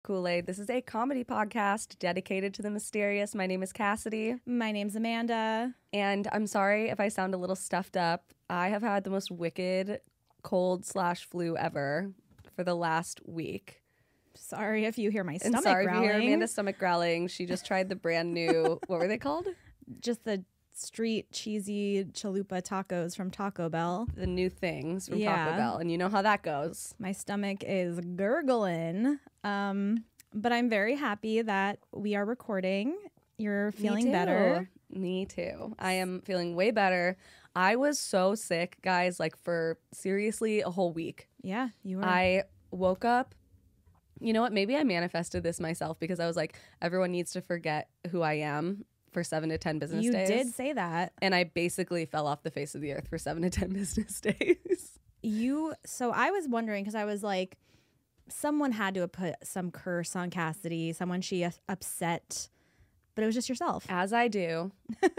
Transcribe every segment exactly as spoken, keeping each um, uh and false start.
Kool-Aid. This is a comedy podcast dedicated to the mysterious. My name is Cassidy. My name's Amanda. And I'm sorry if I sound a little stuffed up. I have had the most wicked cold slash flu ever for the last week. Sorry if you hear my stomach and sorry growling. if you hear Amanda's stomach growling. She just tried the brand new, what were they called? Just the street cheesy chalupa tacos from Taco Bell. The new things from Yeah. Taco Bell. And you know how that goes. My stomach is gurgling. Um, but I'm very happy that we are recording. You're feeling Me too. better. Me too. I am feeling way better. I was so sick, guys, like for seriously a whole week. Yeah, you were. I woke up. You know what? Maybe I manifested this myself because I was like, everyone needs to forget who I am for seven to ten business you days. did say that. And I basically fell off the face of the earth for seven to ten business days. You. So I was wondering because I was like, someone had to have put some curse on Cassidy. Someone she us- upset. But it was just yourself. As I do.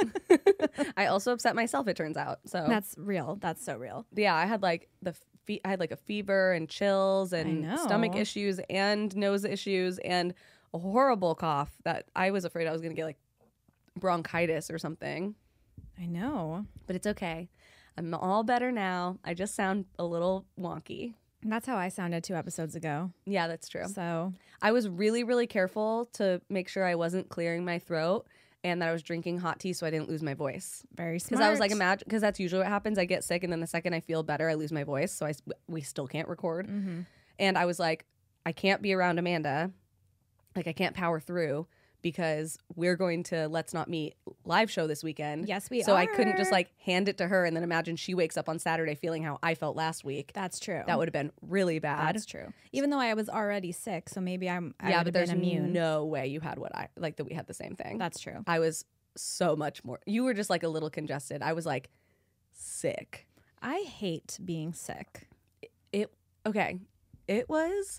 I also upset myself, it turns out. So That's real. That's so real. yeah, I had like the fe- I had like a fever and chills and know. stomach issues and nose issues and a horrible cough that I was afraid I was going to get like bronchitis or something. I know. But it's okay. I'm all better now. I just sound a little wonky. And that's how I sounded two episodes ago. Yeah, that's true. So I was really, really careful to make sure I wasn't clearing my throat and that I was drinking hot tea so I didn't lose my voice. very smart. Because I was like, imagine, because that's usually what happens. I get sick and then the second I feel better, I lose my voice. So I, s- we still can't record. Mm-hmm. And I was like, I can't be around Amanda. Like, I can't power through because we're going to Let's Not Meet live show this weekend. Yes, we so are. I couldn't just like hand it to her and then imagine she wakes up on Saturday feeling how I felt last week. That's true. That would have been really bad. That's true. Even though I was already sick, so maybe I'm. I yeah, would but have there's been immune. no way you had what I like that we had the same thing. That's true. I was so much more. You were just like a little congested. I was like sick. I hate being sick. It okay. It was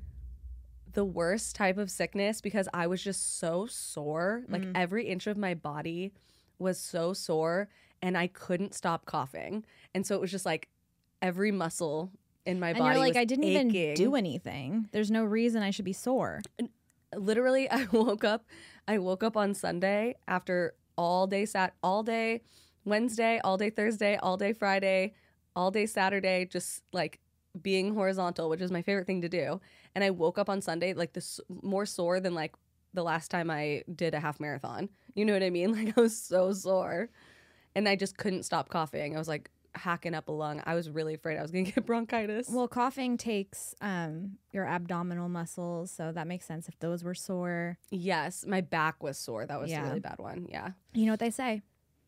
the worst type of sickness because I was just so sore. Like Mm. every inch of my body was so sore and I couldn't stop coughing. And so it was just like every muscle in my And body you're like, was I didn't aching. even do anything. There's no reason I should be sore. Literally, I woke up I woke up on Sunday after all day sat all day Wednesday, all day Thursday, all day Friday, all day Saturday, just like being horizontal, which is my favorite thing to do. And I woke up on Sunday like this more sore than like the last time I did a half marathon. You know what I mean? Like I was so sore. And I just couldn't stop coughing. I was like hacking up a lung. I was really afraid I was going to get bronchitis. Well, coughing takes um, your abdominal muscles, so that makes sense if those were sore. yes, my back was sore. That was Yeah. a really bad one. Yeah. You know what they say?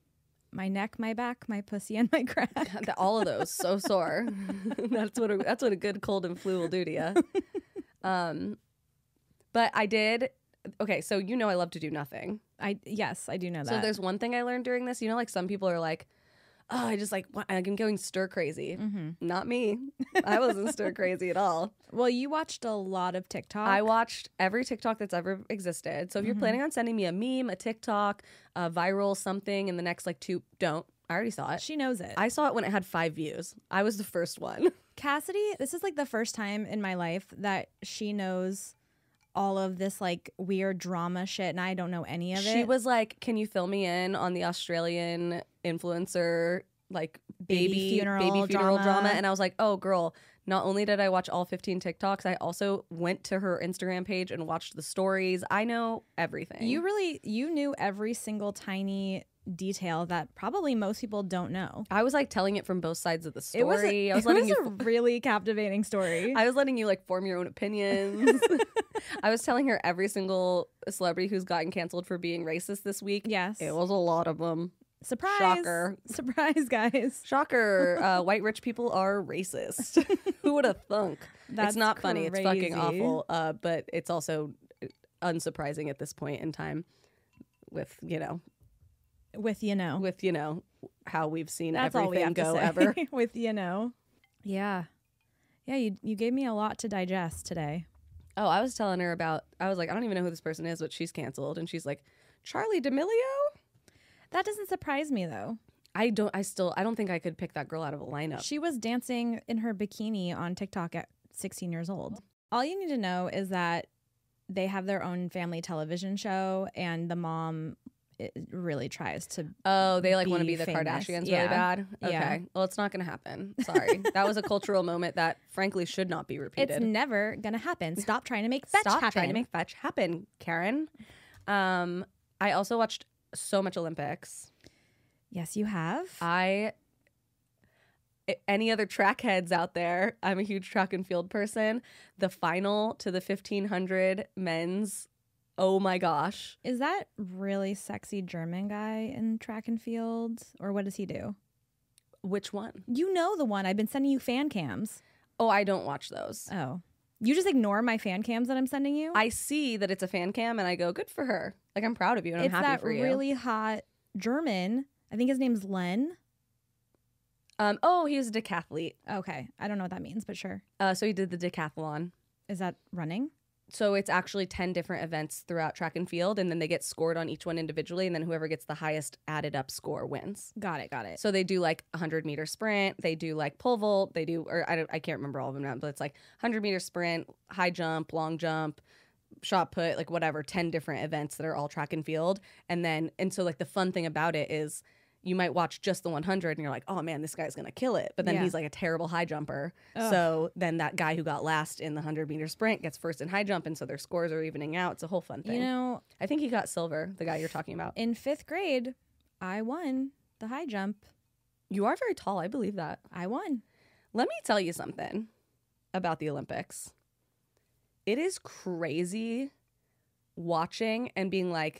My neck, my back, my pussy, and my crack. God, all of those so sore. that's what a, that's what a good cold and flu will do to you. Um, but I did. Okay, so you know I love to do nothing. I yes, I do know that. So there's one thing I learned during this. You know, like some people are like, "Oh, I just like wa- I'm going stir crazy." Mm-hmm. Not me. I wasn't stir crazy at all. Well, you watched a lot of TikTok. I watched every TikTok that's ever existed. So if you're Mhm. planning on sending me a meme, a TikTok, a viral something in the next like two, don't. I already saw it. She knows it. I saw it when it had five views. I was the first one. Cassidy, this is like the first time in my life that she knows all of this like weird drama shit, and I don't know any of it. She was like, "Can you fill me in on the Australian influencer like baby Baby funeral baby funeral drama?" drama. And I was like, "Oh, girl." Not only did I watch all fifteen TikToks, I also went to her Instagram page and watched the stories. I know everything. You really you knew every single tiny detail that probably most people don't know. I was like telling it from both sides of the story. It was a, I was it letting was you. a really captivating story. I was letting you like form your own opinions. I was telling her every single celebrity who's gotten canceled for being racist this week. yes. It was a lot of them. Surprise. Shocker. Surprise, guys. Shocker. Uh, white rich people are racist. Who would have thunk? That's it's not funny. It's fucking crazy. awful. Uh, but it's also unsurprising at this point in time with, you know, With you know. with, you know, how we've seen That's all we everything have go to say. ever. With you know. Yeah. Yeah, you you gave me a lot to digest today. Oh, I was telling her about, I was like, I don't even know who this person is, but she's canceled. And she's like, Charlie D'Amelio? That doesn't surprise me though. I don't, I still, I don't think I could pick that girl out of a lineup. She was dancing in her bikini on TikTok at sixteen years old. All you need to know is that they have their own family television show, and the mom it really tries to. Oh, they like want to be be the famous. Kardashians Yeah. really bad? Okay. Yeah. Well, it's not going to happen. Sorry. That was a cultural moment that frankly should not be repeated. It's never gonna happen. Stop trying to make fetch Stop happen. trying to make fetch happen, Karen. Um, I also watched so much Olympics. Yes, you have. I any other track heads out there, I'm a huge track and field person. The final to the fifteen hundred men's, oh my gosh. Is that really sexy German guy in track and field? Or what does he do? Which one? You know the one. I've been sending you fan cams. Oh, I don't watch those. Oh. You just ignore my fan cams that I'm sending you? I see that it's a fan cam and I go, good for her. Like, I'm proud of you and it's I'm happy that for you. really hot German. I think his name's Len. Um, oh, he was a decathlete. Okay. I don't know what that means, but sure. Uh, so he did the decathlon. Is that running? So it's actually ten different events throughout track and field, and then they get scored on each one individually, and then whoever gets the highest added up score wins. Got it. Got it. So they do like a hundred meter sprint, they do like pole vault, they do, or I don't, I can't remember all of them now, but it's like hundred meter sprint, high jump, long jump, shot put, like whatever, ten different events that are all track and field, and then and so like the fun thing about it is you might watch just the one hundred and you're like, oh man, this guy's gonna kill it. But then Yeah. he's like a terrible high jumper. Ugh. So then that guy who got last in the one hundred meter sprint gets first in high jump. And so their scores are evening out. It's a whole fun thing. You know, I think he got silver, the guy you're talking about. in fifth grade, I won the high jump. You are very tall. I believe that. I won. Let me tell you something about the Olympics. It is crazy watching and being like,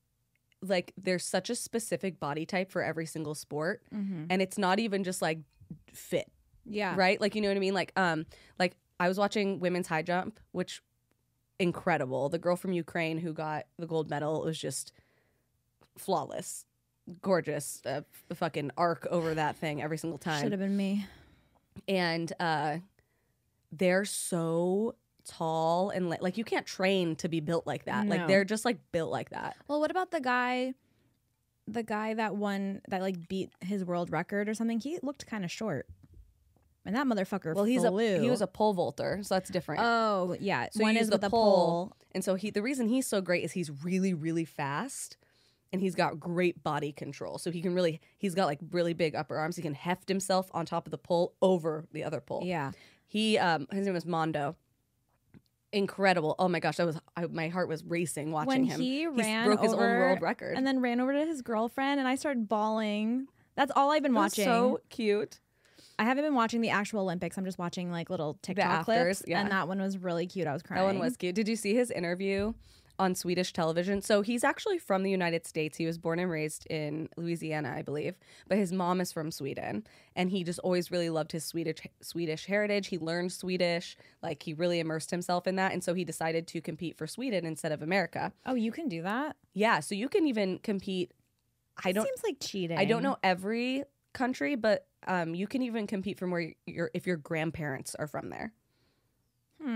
like there's such a specific body type for every single sport, Mm-hmm. and it's not even just like fit, Yeah. right? Like, you know what I mean? Like, um, like I was watching women's high jump, which incredible. The girl from Ukraine who got the gold medal was just flawless, gorgeous, uh, f- fucking arc over that thing every single time. Should have been me. And uh, they're so tall and li- like you can't train to be built like that. Like No. they're just like built like that. Well, what about the guy, the guy that won, that like beat his world record or something? He looked kind of short. And that motherfucker Well, he's flew. a he was a pole vaulter, so that's different. Oh, yeah. So One you is use the with a pole, pole. and so he the reason he's so great is he's really really fast, and he's got great body control. So he can really he's got like really big upper arms. He can heft himself on top of the pole over the other pole. Yeah. He um his name was Mondo. Incredible! Oh my gosh, that was I, my heart was racing watching When him. he ran broke his own over world record, and then ran over to his girlfriend, and I started bawling. That's all I've been It was watching. so cute. I haven't been watching the actual Olympics. I'm just watching like little TikTok afters, clips, yeah. and that one was really cute. I was crying. That one was cute. Did you see his interview on Swedish television? So he's actually from the United States. He was born and raised in Louisiana, I believe, but his mom is from Sweden, and he just always really loved his Swedish Swedish heritage. He learned Swedish, like he really immersed himself in that, and so he decided to compete for Sweden instead of America. Oh, you can do that? Yeah, so you can even compete. I don't. Seems like cheating. I don't know every country, but um, you can even compete from where your if your grandparents are from there. Hmm.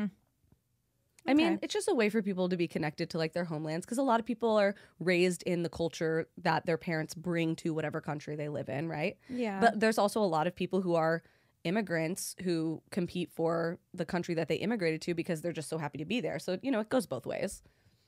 I mean, Okay. it's just a way for people to be connected to like their homelands because a lot of people are raised in the culture that their parents bring to whatever country they live in, right? Yeah. But there's also a lot of people who are immigrants who compete for the country that they immigrated to because they're just so happy to be there. So, you know, it goes both ways.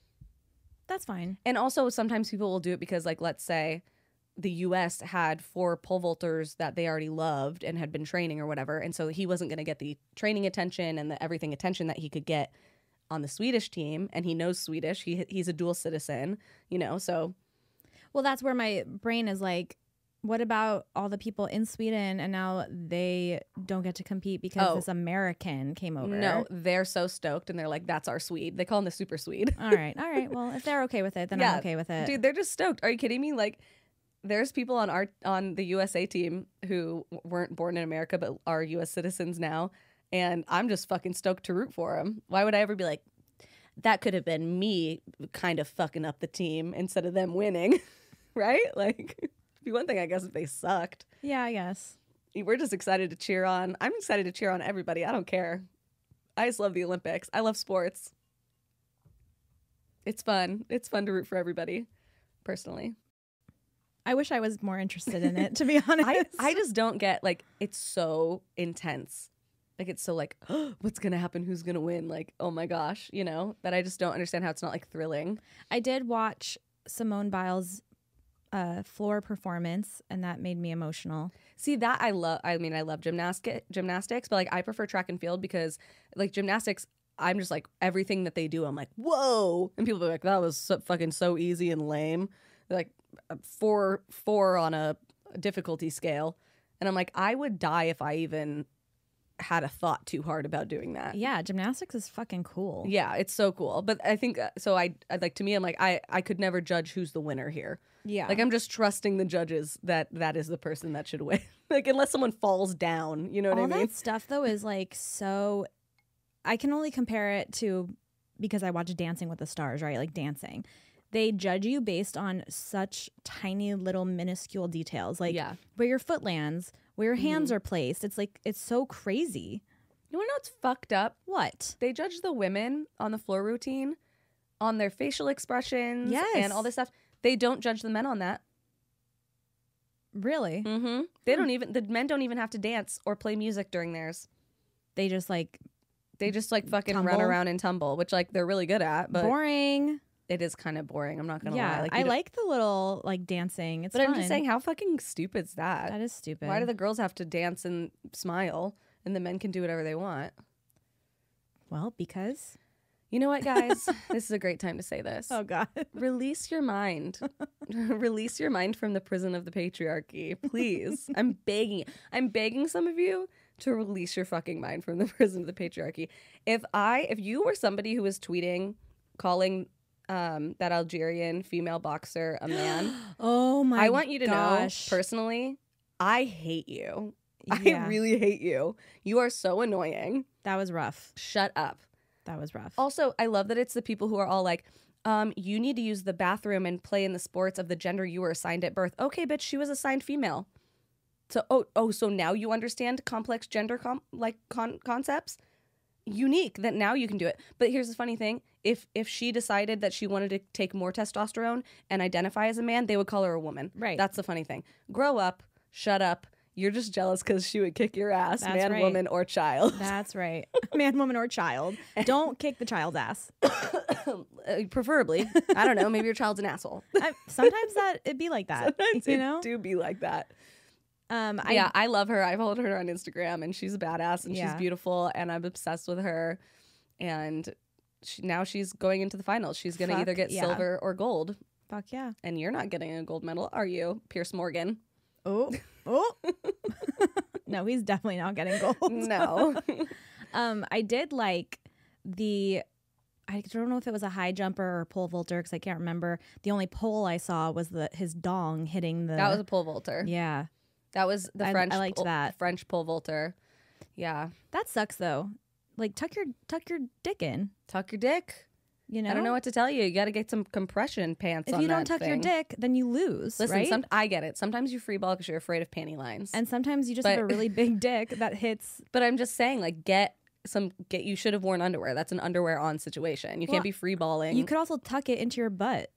that's fine. And also sometimes people will do it because like let's say the U S had four pole vaulters that they already loved and had been training or whatever, and so he wasn't going to get the training attention and the everything attention that he could get on the Swedish team, and he knows Swedish. He he's a dual citizen, you know, so Well, that's where my brain is like, what about all the people in Sweden and now they don't get to compete because Oh. this American came over? no, they're so stoked and they're like, that's our Swede. They call him the super Swede. All right. All right. Well, if they're okay with it, then Yeah. I'm okay with it. Dude, they're just stoked. Are you kidding me? Like there's people on our on the U S A team who weren't born in America but are U S citizens now, and I'm just fucking stoked to root for them. Why would I ever be like, that could have been me kind of fucking up the team instead of them winning, right? Like, it'd be one thing, I guess, if they sucked. Yeah, I guess. We're just excited to cheer on. I'm excited to cheer on everybody. I don't care. I just love the Olympics. I love sports. It's fun. It's fun to root for everybody, personally. I wish I was more interested in it, to be honest. I, I just don't get, like, it's so intense. Like it's so like, oh, what's gonna happen? Who's gonna win? Like, oh my gosh, you know, that I just don't understand how it's not like thrilling. I did watch Simone Biles' uh, floor performance, and that made me emotional. See, that I love. I mean, I love gymnastic gymnastics, but like I prefer track and field because like gymnastics, I'm just like everything that they do, I'm like, whoa, and people are like, that was so, fucking so easy and lame. They're like four four on a difficulty scale, and I'm like, I would die if I even had a thought too hard about doing that. Yeah, gymnastics is fucking cool. Yeah, it's so cool. But I think uh, so. I, I like to me, I'm like I I could never judge who's the winner here. Yeah, like I'm just trusting the judges that that is the person that should win. Like unless someone falls down, you know what all I mean? that stuff though is like so. I can only compare it to because I watch Dancing with the Stars, right? Like dancing. They judge you based on such tiny little minuscule details, like Yeah. where your foot lands, where your hands are placed. It's like, it's so crazy. You wanna know what's fucked up? What? They judge the women on the floor routine on their facial expressions Yes. and all this stuff. They don't judge the men on that. Really? Mm-hmm. They don't even the men don't even have to dance or play music during theirs. They just like They just like fucking run Tumble. around and tumble, which like they're really good at, but boring. it is kind of boring. I'm not gonna Yeah, lie. Like, you I don't- like the little like dancing. It's But I'm fun. just saying, how fucking stupid's that? That is stupid. Why do the girls have to dance and smile, and the men can do whatever they want? Well, because. You know what, guys? This is a great time to say this. Oh God. Release your mind. Release your mind from the prison of the patriarchy, please. I'm begging. I'm begging some of you to release your fucking mind from the prison of the patriarchy. If I, if you were somebody who was tweeting, calling um, that Algerian female boxer a man, Oh my. I want you to gosh. know personally, I hate you. I Yeah. really hate you. You are so annoying. That was rough. Shut up. That was rough. Also, I love that it's the people who are all like, um, you need to use the bathroom and play in the sports of the gender you were assigned at birth. Okay, bitch, she was assigned female. So, oh, oh, so now you understand complex gender com- like con- concepts? Unique that now you can do it. But here's the funny thing. If if she decided that she wanted to take more testosterone and identify as a man, they would call her a woman. Right. That's the funny thing. Grow up. Shut up. You're just jealous because she would kick your ass, That's man, right. woman, or child. That's right. Man, woman, or child. Don't kick the child's ass. Uh, preferably. I don't know. Maybe your child's an asshole. I, sometimes that it'd be like that. Sometimes you it know. do be like that. Um. I, yeah, I love her. I followed her on Instagram, and she's a badass, and Yeah. she's beautiful, and I'm obsessed with her. And she, now she's going into the finals. She's going to Fuck either get yeah. silver or gold. Fuck yeah. And you're not getting a gold medal, are you, Pierce Morgan? Oh. Oh. No, he's definitely not getting gold. No. Um. I did like the. I don't know if it was a high jumper or pole vaulter because I can't remember. The only pole I saw was the his dong hitting the. That was a pole vaulter. Yeah. That was the I- French. I liked pole- that. French pole vaulter. Yeah. That sucks though. Like tuck your tuck your dick in. Tuck your dick. You know. I don't know what to tell you. You got to get some compression pants If on you don't that tuck your thing. dick, then you lose. Listen, right? some, I get it. Sometimes you free ball because you're afraid of panty lines. and sometimes you just But- have a really big dick that hits. But I'm just saying, like, get some. Get you should have worn underwear. That's an underwear on situation. You Well, can't be free balling. You could also tuck it into your butt.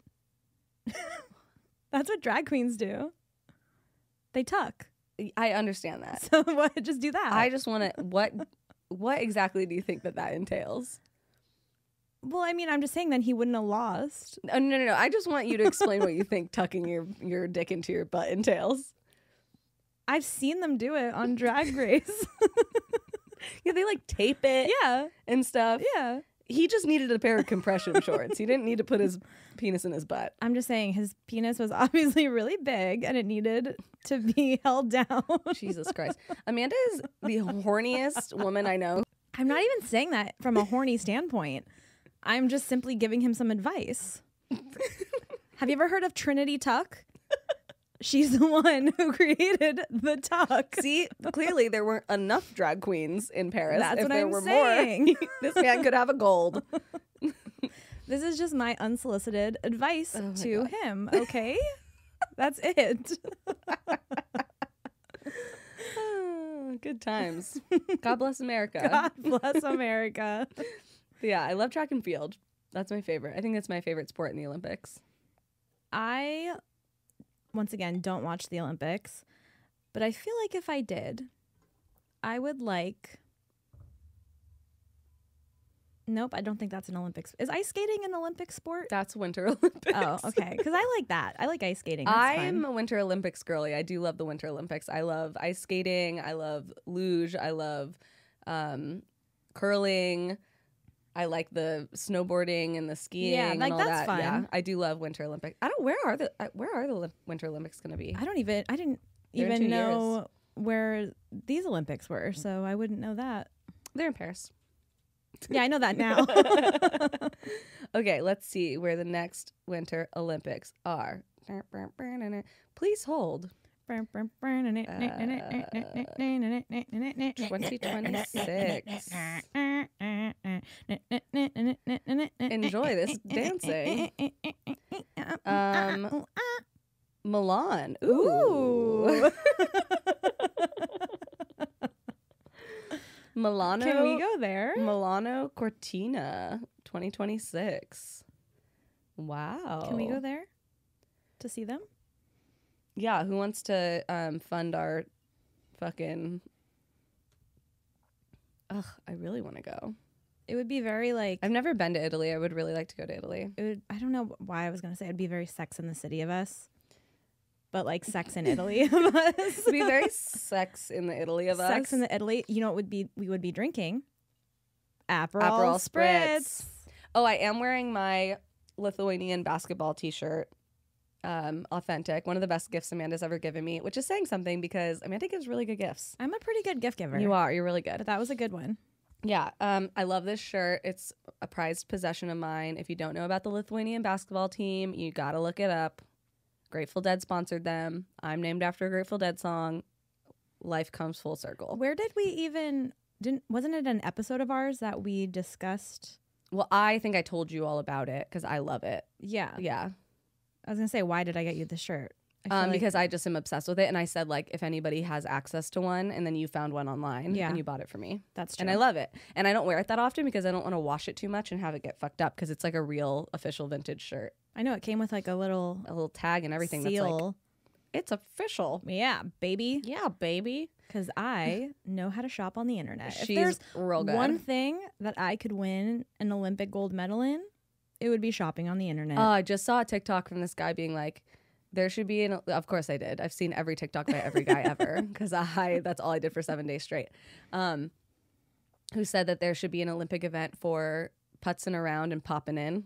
That's what drag queens do. They tuck. I understand that. So what? Just do that. I just want to. What? What exactly do you think that that entails? well, I mean, I'm just saying that he wouldn't have lost. Oh, no, no, no. I just want you to explain what you think tucking your your dick into your butt entails. I've seen them do it on Drag Race. Yeah, they like tape it yeah, and stuff. yeah. He just needed a pair of compression shorts. He didn't need to put his penis in his butt. I'm just saying his penis was obviously really big and it needed to be held down. Jesus Christ. Amanda is the horniest woman I know. I'm not even saying that from a horny standpoint. I'm just simply giving him some advice. Have you ever heard of Trinity Tuck? She's the one who created the tuck. See, clearly there weren't enough drag queens in Paris. That's if what there I'm were saying. more, this man could have a gold. This is just my unsolicited advice Oh my to God. him, okay? That's it. Oh, good times. God bless America. God bless America. But yeah, I love track and field. That's my favorite. I think that's my favorite sport in the Olympics. I, once again, don't watch the Olympics, but I feel like if I did, I would like Nope, I don't think that's an Olympics. Is ice skating an Olympic sport? That's Winter Olympics. Oh, okay. Because I like that. I like ice skating. That's I'm fun. a Winter Olympics girly. I do love the Winter Olympics. I love ice skating. I love luge. I love um, curling. I like the snowboarding and the skiing. Yeah, like and all that's that. fun. Yeah, I do love Winter Olympics. I don't. Where are the uh, Where are the Lim- Winter Olympics going to be? I don't even. I didn't They're in even two know years. where these Olympics were, so I wouldn't know that. They're in Paris. Yeah, I know that now. Okay, let's see where the next Winter Olympics are. Please hold. twenty twenty-six. Enjoy this dancing. Um, Milan. Ooh. Milano. Can we go there? Milano Cortina twenty twenty-six. Wow. Can we go there to see them? Yeah, who wants to um, fund our fucking... Ugh, I really want to go. It would be very like... I've never been to Italy. I would really like to go to Italy. It would, I don't know why I was going to say it'd be very Sex in the City of us. But like Sex in Italy of us. It'd be very Sex in the Italy of us. Sex in the Italy. You know what would be we would be drinking? Aperol, Aperol Spritz. Spritz. Oh, I am wearing my Lithuanian basketball t-shirt. Um, authentic. One of the best gifts Amanda's ever given me, which is saying something because Amanda gives really good gifts. I'm a pretty good gift giver. You are. You're really good. But that was a good one. Yeah. Um, I love this shirt. It's a prized possession of mine. If you don't know about the Lithuanian basketball team, you got to look it up. Grateful Dead sponsored them. I'm named after a Grateful Dead song. Life comes full circle. Where did we even didn't wasn't it an episode of ours that we discussed? Well, I think I told you all about it because I love it. Yeah. Yeah. I was gonna say, why did I get you the shirt? I feel Um, like- because I just am obsessed with it. And I said, like, if anybody has access to one, and then you found one online Yeah. and you bought it for me. that's true. And I love it. And I don't wear it that often because I don't want to wash it too much and have it get fucked up because it's like a real official vintage shirt. I know it came with like a little A little tag and everything that's like, seal. it's official. Yeah, baby. Yeah, baby. Because I know how to shop on the internet. If She's there's real good. one thing that I could win an Olympic gold medal in, it would be shopping on the internet. Oh, I just saw a TikTok from this guy being like, there should be an, of course I did. I've seen every TikTok by every guy ever because I, that's all I did for seven days straight. Um, who said that there should be an Olympic event for putzing around and popping in.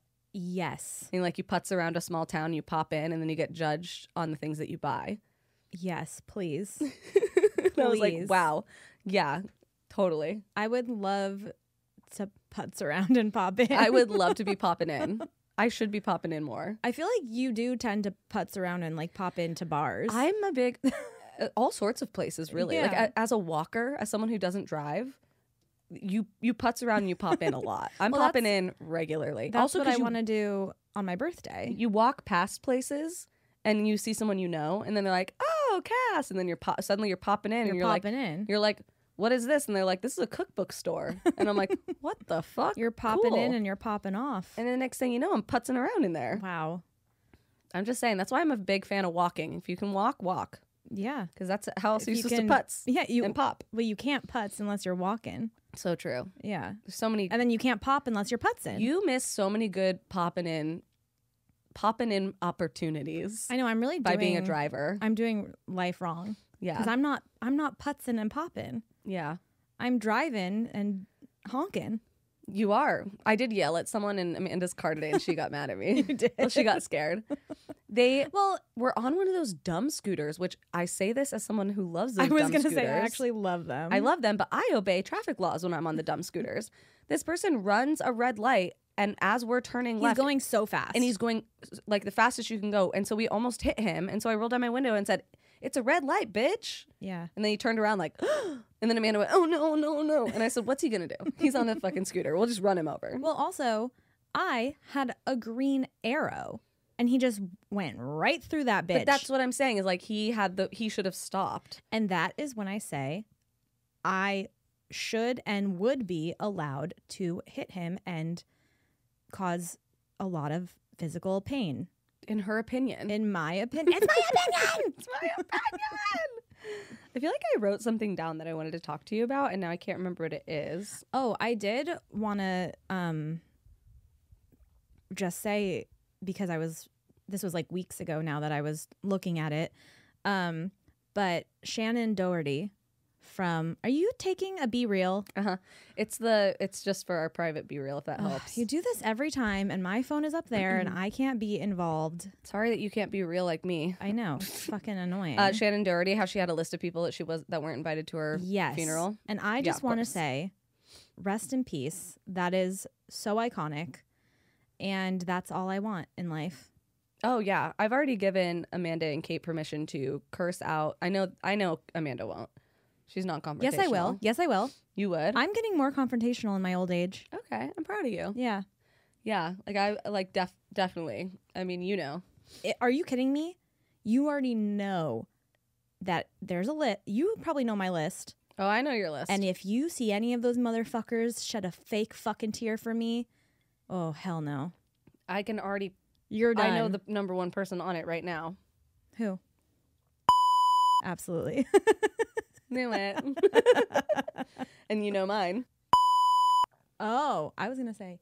Yes. And like you putz around a small town, you pop in, and then you get judged on the things that you buy. Yes, please. And I was like, Please. wow. Yeah, totally. I would love to putz around and pop in. I would love to be popping in. I should be popping in more. I feel like you do tend to putz around and like pop into bars. I'm a big, all sorts of places, really. Like Yeah. a, as a walker, as someone who doesn't drive, you you putz around and you pop in a lot. I'm Well, popping that's- in regularly. That's also, what 'cause I you, want to do on my birthday. you walk past places and you see someone you know, and then they're like, "Oh, Cass," and then you're pop- suddenly you're popping in, You're and you're popping like, in. you're like, "What is this?" And they're like, "This is a cookbook store," and I'm like, "What the fuck?" You're popping Cool. in and you're popping off. And then the next thing you know, I'm putzing around in there. Wow. I'm just saying that's why I'm a big fan of walking. If you can walk, walk, Yeah. because that's how else If are you you supposed can- to putz Yeah. You. and pop. Well, you can't putz unless you're walking. So true. Yeah. There's so many. And then you can't pop unless you're putzing. You miss so many good popping in, popping in opportunities I know. I'm really by doing, being a driver. I'm doing life wrong Yeah, because I'm not. I'm not putzing and popping. yeah. I'm driving and honking. You are. I did yell at someone in Amanda's car today, and she got mad at me. You did. Well, she got scared. They Well, were on one of those dumb scooters, which I say this as someone who loves those I was dumb gonna scooters. say I actually love them. I love them, but I obey traffic laws when I'm on the dumb scooters. This person runs a red light, and as we're turning He's left, going so fast, and he's going like the fastest you can go, and so we almost hit him. And so I rolled down my window and said, "It's a red light, bitch." yeah. And then he turned around like, and then Amanda went, "Oh no, no, no!" And I said, "What's he gonna do? He's on a fucking scooter. We'll just run him over." Well, also, I had a green arrow, and he just went right through that bitch. But that's what I'm saying is like he had the he should have stopped. and that is when I say, I should and would be allowed to hit him and cause a lot of physical pain. In her opinion, In my opinion, it's my opinion. it's my opinion. I feel like I wrote something down that I wanted to talk to you about, and now I can't remember what it is. Oh, I did want to um, just say, because I was, this was like weeks ago now that I was looking at it, um, but Shannon Doherty from, are you taking a Be Real? Uh-huh. It's the, it's just for our private Be Real, if that Ugh, helps. you do this every time, and my phone is up there, and I can't be involved. Sorry that you can't be real like me. I know. It's fucking annoying. Uh, Shannon Doherty, how she had a list of people that she was that weren't invited to her yes. funeral. And I Yeah, just of want to course. say, rest in peace. That is so iconic. And that's all I want in life. Oh yeah, I've already given Amanda and Kate permission to curse out. I know, I know Amanda won't. She's not confrontational. Yes, I will. Yes, I will. You would? I'm getting more confrontational in my old age. Okay, I'm proud of you. Yeah. Yeah, like I like def definitely. I mean, you know. I- are you kidding me? You already know that there's a list. You probably know my list. Oh, I know your list. And if you see any of those motherfuckers shed a fake fucking tear for me, oh, hell no. I can already. You're done. I know the number one person on it right now. Who? Absolutely. Knew it. And you know mine. Oh, I was going to say.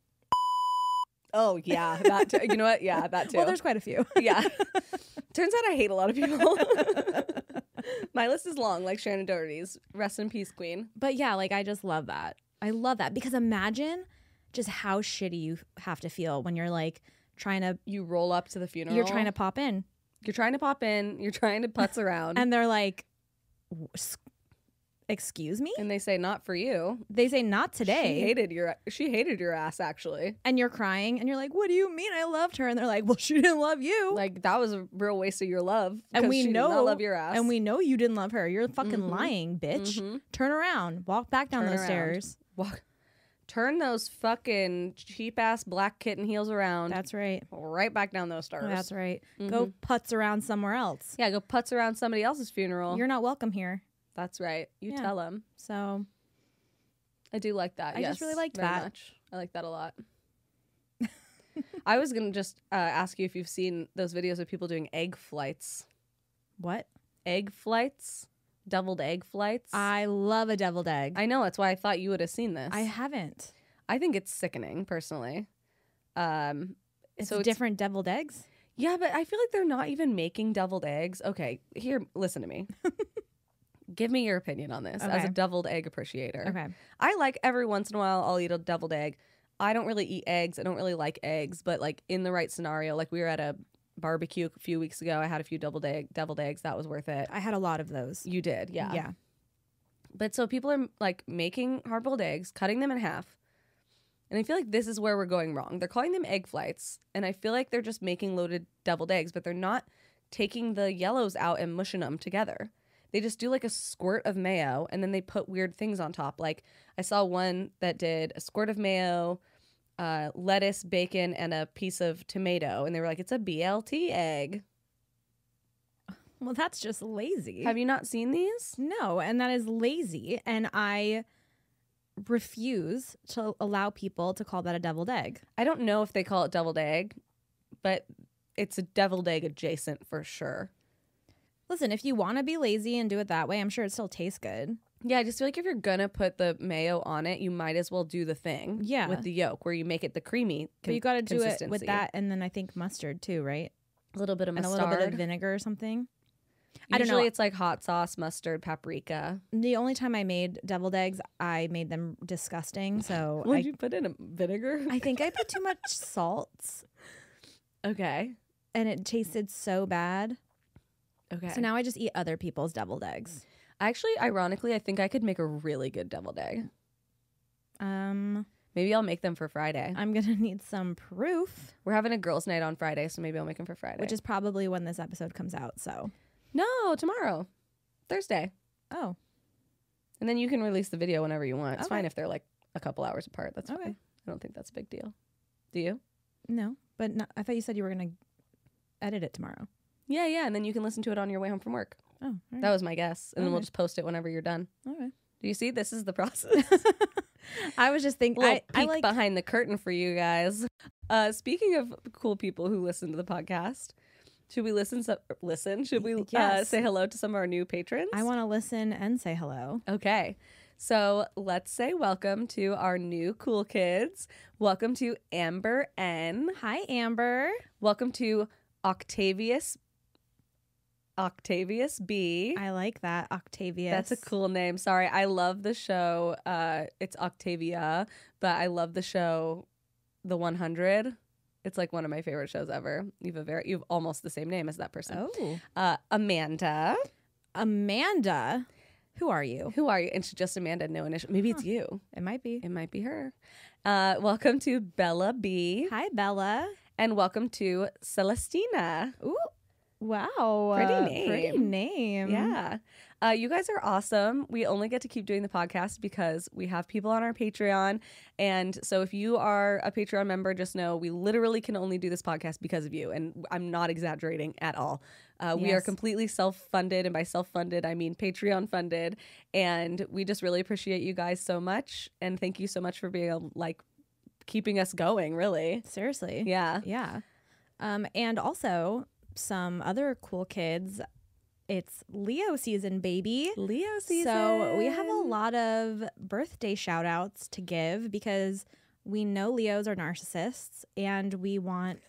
Oh yeah, that too. You know what? Yeah, that too. Well, there's quite a few. Yeah. Turns out I hate a lot of people. My list is long, like Shannon Doherty's. Rest in peace, Queen. But yeah, like I just love that. I love that because imagine just how shitty you have to feel when you're like trying to, You roll up to the funeral. you're trying to pop in You're trying to pop in. You're trying to putz around. and they're like, "W- s- excuse me? And they say, not for you. They say not She today. hated your she hated your ass, actually. And you're crying and you're like, what do you mean I loved her? And they're like, well, she didn't love you. Like, that was a real waste of your love. and 'cause we she did know, not love your ass. and we know you didn't love her. You're fucking Mhm. lying, bitch. Mhm. Turn around, walk back down Turn those around. stairs. Walk. Turn those fucking cheap-ass black kitten heels around. That's right. right back down those stairs. That's right. Go putz around somewhere else. Yeah, go putz around somebody else's funeral. You're not welcome here. That's right. You Yeah. tell them. So I do like that. I yes, just really liked very that. much. I like that a lot. I was gonna just uh, ask you if you've seen those videos of people doing egg flights. what? Egg flights, deviled egg flights. I love a deviled egg. I know, that's why I thought you would have seen this. I haven't. I think it's sickening, personally. Um, It's so different deviled eggs. Yeah, but I feel like they're not even making deviled eggs. Okay, here, listen to me. Give me your opinion on this as Okay. a deviled egg appreciator. Okay. I like every once in a while I'll eat a deviled egg. I don't really eat eggs. I don't really like eggs, but like in the right scenario, like we were at a barbecue a few weeks ago. I had a few deviled egg deviled eggs. That was worth it. I had a lot of those. You did, yeah. Yeah. But so people are like making hard-boiled eggs, cutting them in half. And I feel like this is where we're going wrong. They're calling them egg flights, and I feel like they're just making loaded deviled eggs, but they're not taking the yellows out and mushing them together. They just do like a squirt of mayo, and then they put weird things on top. Like I saw one that did a squirt of mayo, uh, lettuce, bacon, and a piece of tomato, and they were like, it's a B L T egg. Well, that's just lazy. Have you not seen these? No, and that is lazy. And I refuse to allow people to call that a deviled egg. I don't know if they call it deviled egg, but it's a deviled egg adjacent for sure. Listen, if you want to be lazy and do it that way, I'm sure it still tastes good. Yeah, I just feel like if you're gonna put the mayo on it, you might as well do the thing Yeah. with the yolk where you make it the creamy con- But you got to do it with consistency. that, and then I think mustard too, right? A little bit of And a mustard. little bit of vinegar or something. I don't Usually know. it's like hot sauce, mustard, paprika. The only time I made deviled eggs, I made them disgusting. So What I, did you put in a vinegar? I think I put too much salt, Okay. and it tasted so bad. Okay. So now I just eat other people's deviled eggs. Actually, ironically, I think I could make a really good deviled egg. Um, Maybe I'll make them for Friday. I'm gonna need some proof, We're having a girls' night on Friday, so maybe I'll make them for Friday. which is probably when this episode comes out. So, no, tomorrow, Thursday, oh, and then you can release the video whenever you want. It's Okay. fine if they're like a couple hours apart. That's Okay. fine. I don't think that's a big deal. Do you? no, but no, I thought you said you were gonna edit it tomorrow. Yeah, yeah, and then you can listen to it on your way home from work. Oh, all right. That was my guess, and then we'll Okay. just post it whenever you're done. Okay. Do you see? This is the process. I was just thinking. A little I, I peek like. behind the curtain for you guys. Uh, speaking of cool people who listen to the podcast, Should we listen? So, listen? Should we uh, Yes. say hello to some of our new patrons? I want to listen and say hello. Okay. So let's say welcome to our new cool kids. Welcome to Amber N. Hi, Amber. Welcome to Octavius. Octavius B. I like that, Octavius. That's a cool name. Sorry, I love the show. Uh, it's Octavia, but I love the show, The one hundred. It's like one of my favorite shows ever. You've a very, you've almost the same name as that person. Oh, Uh, Amanda. Amanda. Who are you? Who are you? And she's just Amanda, no initial. Maybe it's Huh. you. It might be. It might be her. Uh, welcome to Bella B. Hi, Bella. And welcome to Celestina. Ooh, wow. Pretty uh, name. Pretty name. Yeah. Uh, you guys are awesome. We only get to keep doing the podcast because we have people on our Patreon. And so if you are a Patreon member, just know we literally can only do this podcast because of you. And I'm not exaggerating at all. Uh, we are Yes. completely self-funded. And by self-funded, I mean Patreon funded. And we just really appreciate you guys so much. And thank you so much for being like keeping us going, really. Seriously. Yeah. Yeah. Um, and also some other cool kids. It's Leo season, baby. Leo season. So we have a lot of birthday shout outs to give because we know Leos are narcissists and we want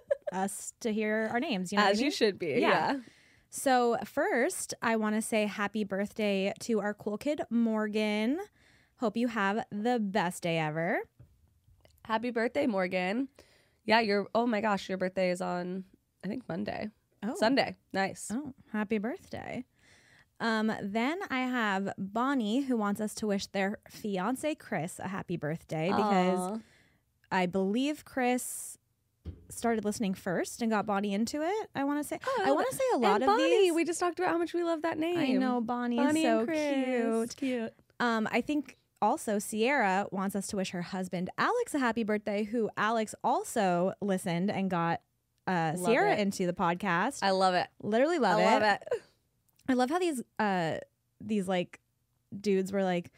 us to hear our names. You know what I As mean? you should be. Yeah. Yeah. So first, I want to say happy birthday to our cool kid, Morgan. Hope you have the best day ever. Happy birthday, Morgan. Yeah, your oh my gosh, your birthday is on I think Monday. Oh. Sunday. Nice. Oh, happy birthday. Um, then I have Bonnie who wants us to wish their fiance Chris a happy birthday because Aw. I believe Chris started listening first and got Bonnie into it. I want to say I Oh, want to say a lot and of Bonnie, these. we just talked about how much we love that name. I know Bonnie, Bonnie is so and Chris. cute. Cute. Um, I think also Sierra wants us to wish her husband Alex a happy birthday, who Alex also listened and got uh, Love Sierra it. into the podcast. I love it. Literally love I it. love it. I love how these uh these like dudes were like,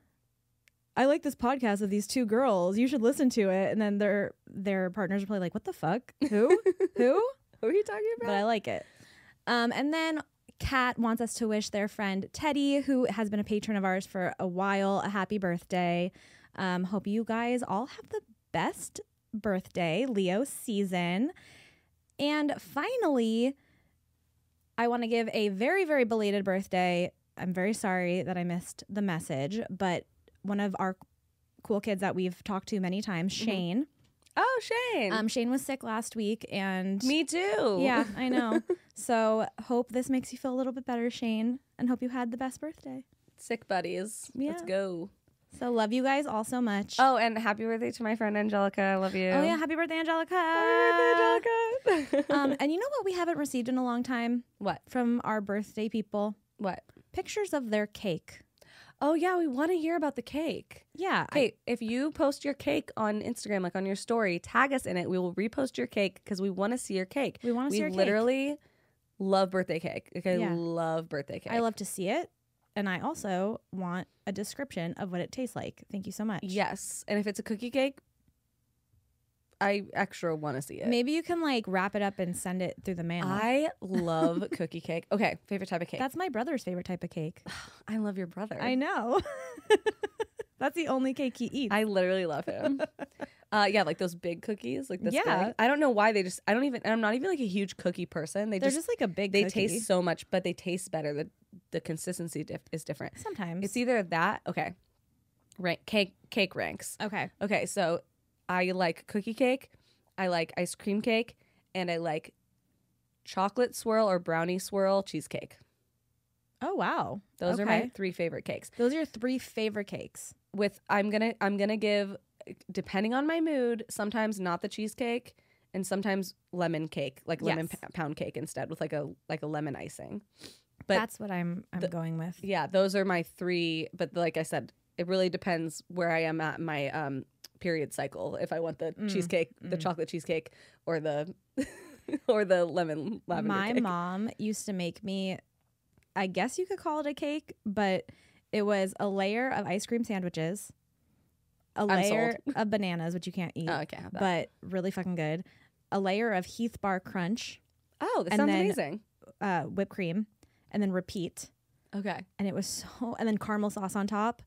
I like this podcast of these two girls. You should listen to it. And then their their partners are probably like, what the fuck? Who? Who? Who are you talking about? But I like it. Um, and then Kat wants us to wish their friend Teddy, who has been a patron of ours for a while, a happy birthday. Um, hope you guys all have the best birthday, Leo season. And finally, I want to give a very, very belated birthday. I'm very sorry that I missed the message, but one of our cool kids that we've talked to many times, Mm-hmm. Shane. Oh, Shane. Um, Shane was sick last week, and Me too. yeah, I know. So hope this makes you feel a little bit better, Shane, and hope you had the best birthday. Sick buddies. Let's Yeah. go. So love you guys all so much. Oh, and happy birthday to my friend Angelica. I love you. Oh, yeah, happy birthday, Angelica. Happy birthday, Angelica. um, and you know what we haven't received in a long time what? from our birthday people? What? Pictures of their cake. Oh, yeah, we want to hear about the cake. Yeah. I- Okay, if you post your cake on Instagram, like on your story, tag us in it. We will repost your cake because we want to see your cake. we want to We see your cake. literally love birthday cake. Like, I Yeah. love birthday cake. I love to see it. And I also want a description of what it tastes like. Thank you so much. Yes, and if it's a cookie cake, I extra want to see it. Maybe you can like wrap it up and send it through the mail. I love cookie cake. Okay, favorite type of cake. That's my brother's favorite type of cake. I love your brother. I know. That's the only cake he eats. I literally love him. uh, yeah, like those big cookies, like this Yeah. big. I don't know why they just. I don't even. And I'm not even like a huge cookie person. They They're just. just, like a big they cookie. taste so much, but they taste better. The the consistency dif- is different. Sometimes. It's either that. Okay. Rank cake cake ranks. okay. Okay, so I like cookie cake, I like ice cream cake, and I like chocolate swirl or brownie swirl cheesecake. Oh, wow. Those are my Okay. three favorite cakes. Those are your three favorite cakes. With I'm gonna I'm gonna give, depending on my mood, sometimes not the cheesecake and sometimes lemon cake, like lemon Yes. p- pound cake instead with like a like a lemon icing. But That's what I'm I'm the- going with. yeah, those are my three. But like I said, it really depends where I am at in my um period cycle. If I want the Mm, cheesecake, the mm. chocolate cheesecake, or the or the lemon lavender My cake. mom used to make me, I guess you could call it a cake, but it was a layer of ice cream sandwiches, a layer of bananas, which you can't eat, Oh, okay, have that. but really fucking good. A layer of Heath Bar Crunch, Oh, that And sounds then- amazing. uh, whipped cream, and then repeat. Okay. And it was so, and then caramel sauce on top.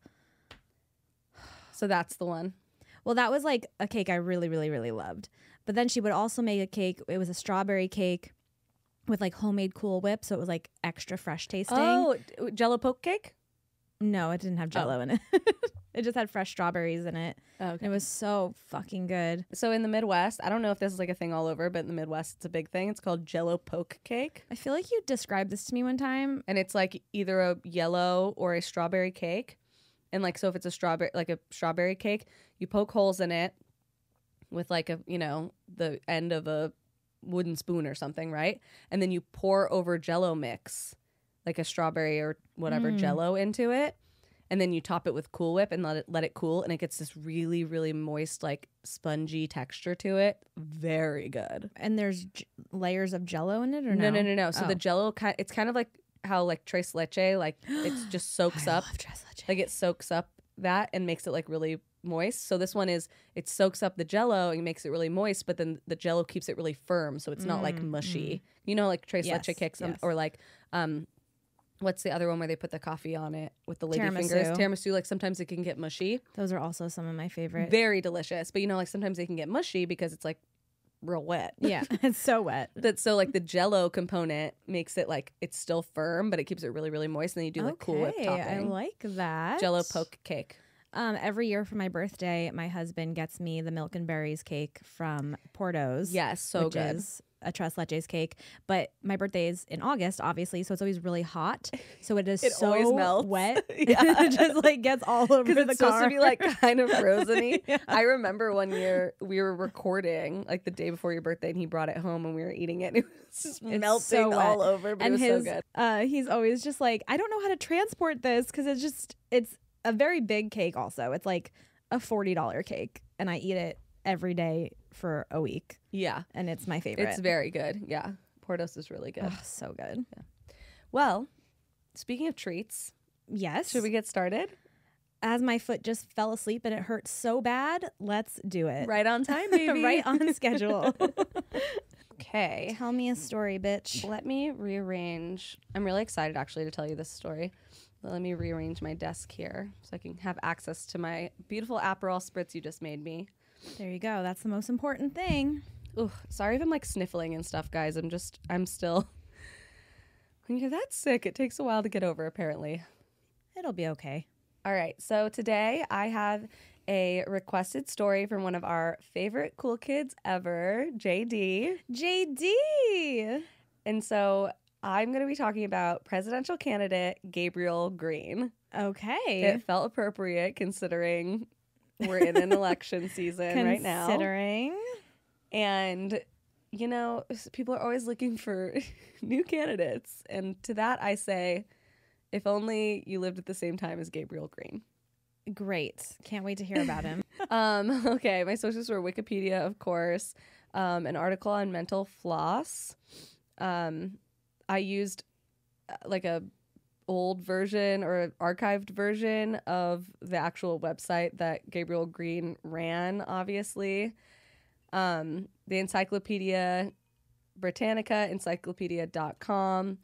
So that's the one. Well, that was like a cake I really, really, really loved. But then she would also make a cake. It was a strawberry cake with like homemade Cool Whip. So it was like extra fresh tasting. Oh, d- Jello poke cake? No, it didn't have Jello Oh. in it. It just had fresh strawberries in it. Oh, And it was so fucking good. So in the Midwest, I don't know if this is like a thing all over, but in the Midwest, it's a big thing. It's called Jello poke cake. I feel like you described this to me one time. And it's like either a yellow or a strawberry cake. And like, so if it's a strawberry, like a strawberry cake, you poke holes in it with like a, you know, the end of a wooden spoon or something, right? And then you pour over Jello mix, like a strawberry or whatever Mm. Jello into it. And then you top it with Cool Whip and let it let it cool, and it gets this really, really moist, like spongy texture to it. Very good. And there's j- layers of Jello in it, or No, no? no, no, no. So Oh. the Jello, kind, it's kind of like how like tres leche, like it just soaks I up, love tres leche. like it soaks up that and makes it like really moist. So this one is it soaks up the Jello and makes it really moist, but then the Jello keeps it really firm, so it's not like Mm, mushy. You know, like tres Yes, leche cakes, um, yes. or like um. What's the other one where they put the coffee on it with the lady Tiramisu. fingers? Tiramisu. Like sometimes it can get mushy. Those are also some of my favorite. Very delicious. But you know, like sometimes they can get mushy because it's like real wet. Yeah, it's so wet. That so like the Jello component makes it like it's still firm, but it keeps it really, really moist. And then you do like Cool Whip Okay, topping. I like that. Jello poke cake. Um, every year for my birthday, my husband gets me the milk and berries cake from Porto's. Yes, so which good. is a tres leches cake. But my birthday is in August, obviously, so it's always really hot. So it is It so always melts. wet. Yeah. It just like gets all over Because the it's supposed car. to be like kind of frozeny. Yeah. I remember one year we were recording like the day before your birthday, and he brought it home and we were eating it. And it was just It's melting so wet. all over, but and it was his, so good. uh, he's always just like, I don't know how to transport this because it's just, it's a very big cake. Also, it's like a forty dollar cake, and I eat it every day for a week, Yeah, and it's my favorite. it's very good. Yeah, Portos is really good. Ugh, so good. Well, speaking of treats, Yes. should we get started? As my foot just fell asleep and it hurt so bad, let's do it. Right on time, baby. Right on schedule. Okay. Tell me a story, bitch. Let me rearrange. I'm really excited actually to tell you this story. Let me rearrange my desk here so I can have access to my beautiful Aperol spritz you just made me. There you go. That's the most important thing. Ooh, sorry if I'm like sniffling and stuff, guys. I'm just, I'm still. When you're that sick, it takes a while to get over, apparently. It'll be okay. All right, so today I have a requested story from one of our favorite cool kids ever, J D. J D. And so I'm going to be talking about presidential candidate Gabriel Green. Okay. It felt appropriate considering we're in an election season right now. Considering. And, you know, s- people are always looking for new candidates. And to that I say, if only you lived at the same time as Gabriel Green. Great. Can't wait to hear about him. Um, okay, my sources were Wikipedia, of course, um, an article on mental floss. Um, I used uh, like a old version or an archived version of the actual website that Gabriel Green ran, obviously. Um, the Encyclopedia Britannica, encyclopedia dot com,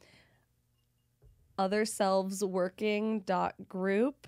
other selves working dot group,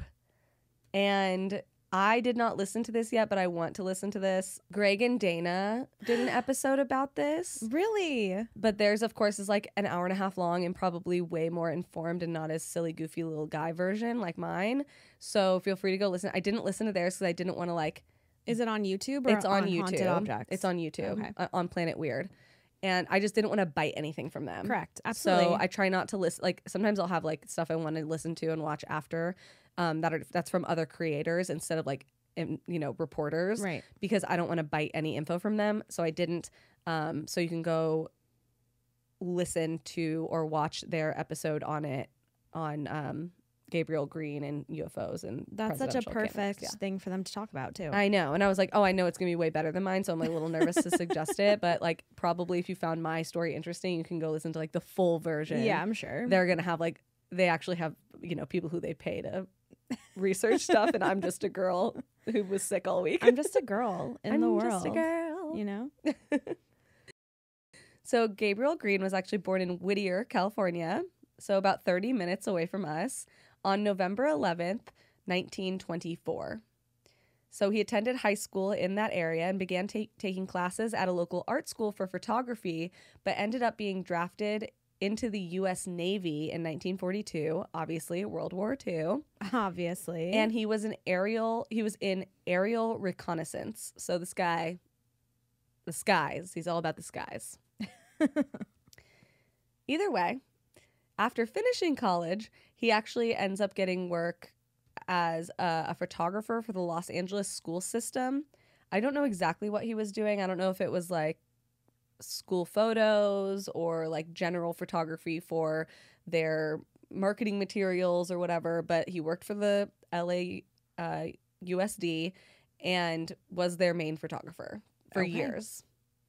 and I did not listen to this yet, but I want to listen to this. Greg and Dana did an episode about this. Really? But theirs, of course, is like an hour and a half long and probably way more informed and not as silly, goofy little guy version like mine. So feel free to go listen. I didn't listen to theirs because I didn't want to like. Is it on YouTube or It's on, YouTube. Haunted Objects? It's on YouTube Okay. uh, on Planet Weird. And I just didn't want to bite anything from them. Correct. Absolutely. So I try not to listen. Like sometimes I'll have like stuff I want to listen to and watch after um, that are that's from other creators instead of like in, you know reporters. Right. Because I don't want to bite any info from them. So I didn't. Um, so you can go listen to or watch their episode on it on um, Gabriel Green and U F Os and That's such a presidential candidates. perfect Yeah. thing for them to talk about, too. I know. And I was like, oh, I know it's going to be way better than mine. So I'm like a little nervous to suggest it. But like probably if you found my story interesting, you can go listen to like the full version. Yeah, I'm sure. They're going to have like, they actually have, you know, people who they pay to research stuff. And I'm just a girl who was sick all week. I'm just a girl in I'm the world. just a girl. You know? So Gabriel Green was actually born in Whittier, California, so about thirty minutes away from us, on November eleventh, nineteen twenty-four. So he attended high school in that area and began ta- taking classes at a local art school for photography, but ended up being drafted into the U S Navy in nineteen forty-two, obviously World War Two. Obviously. And he was an aerial, he was in aerial reconnaissance. So this guy, the skies, he's all about the skies. Either way, after finishing college, he actually ends up getting work as a, a photographer for the Los Angeles school system. I don't know exactly what he was doing. I don't know if it was like school photos or like general photography for their marketing materials or whatever, but he worked for the L A uh, U S D and was their main photographer for Okay. years.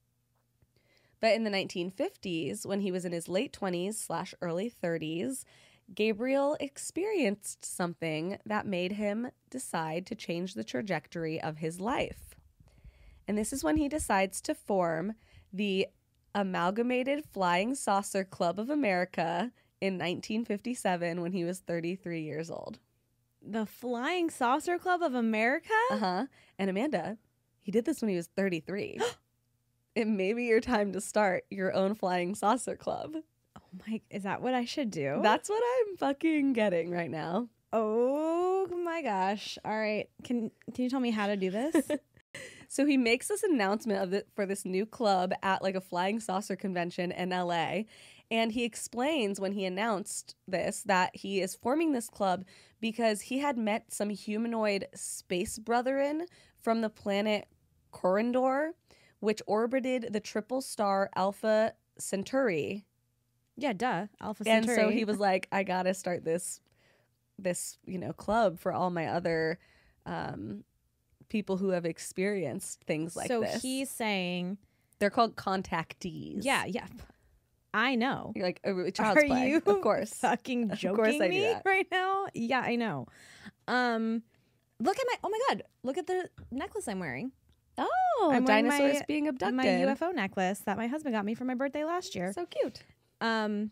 But in the nineteen fifties, when he was in his late twenties slash early thirties, Gabriel experienced something that made him decide to change the trajectory of his life. And this is when he decides to form the Amalgamated Flying Saucer Club of America in nineteen fifty-seven when he was thirty-three years old. The Flying Saucer Club of America? Uh-huh. And Amanda, he did this when he was thirty-three. It may be your time to start your own Flying Saucer Club. Oh my, is that what I should do? That's what I'm fucking getting right now. Oh my gosh. All right. Can can you tell me how to do this? So he makes this announcement of it for this new club at like a flying saucer convention in L A. And he explains when he announced this that he is forming this club because he had met some humanoid space brethren from the planet Corindor, which orbited the triple star Alpha Centauri. Yeah, duh. Alpha And Centauri. so he was like, I gotta start this, this you know, club for all my other um, people who have experienced things like so this. So he's saying, they're called contactees. yeah, yeah. I know. You're like, a child's Are play. you Of course. fucking joking Of course I do me that. right now? Yeah, I know. Um, look at my, oh my God, look at the necklace I'm wearing. Oh, I'm wearing dinosaurs my- being abducted. My U F O necklace that my husband got me for my birthday last year. So cute. Um,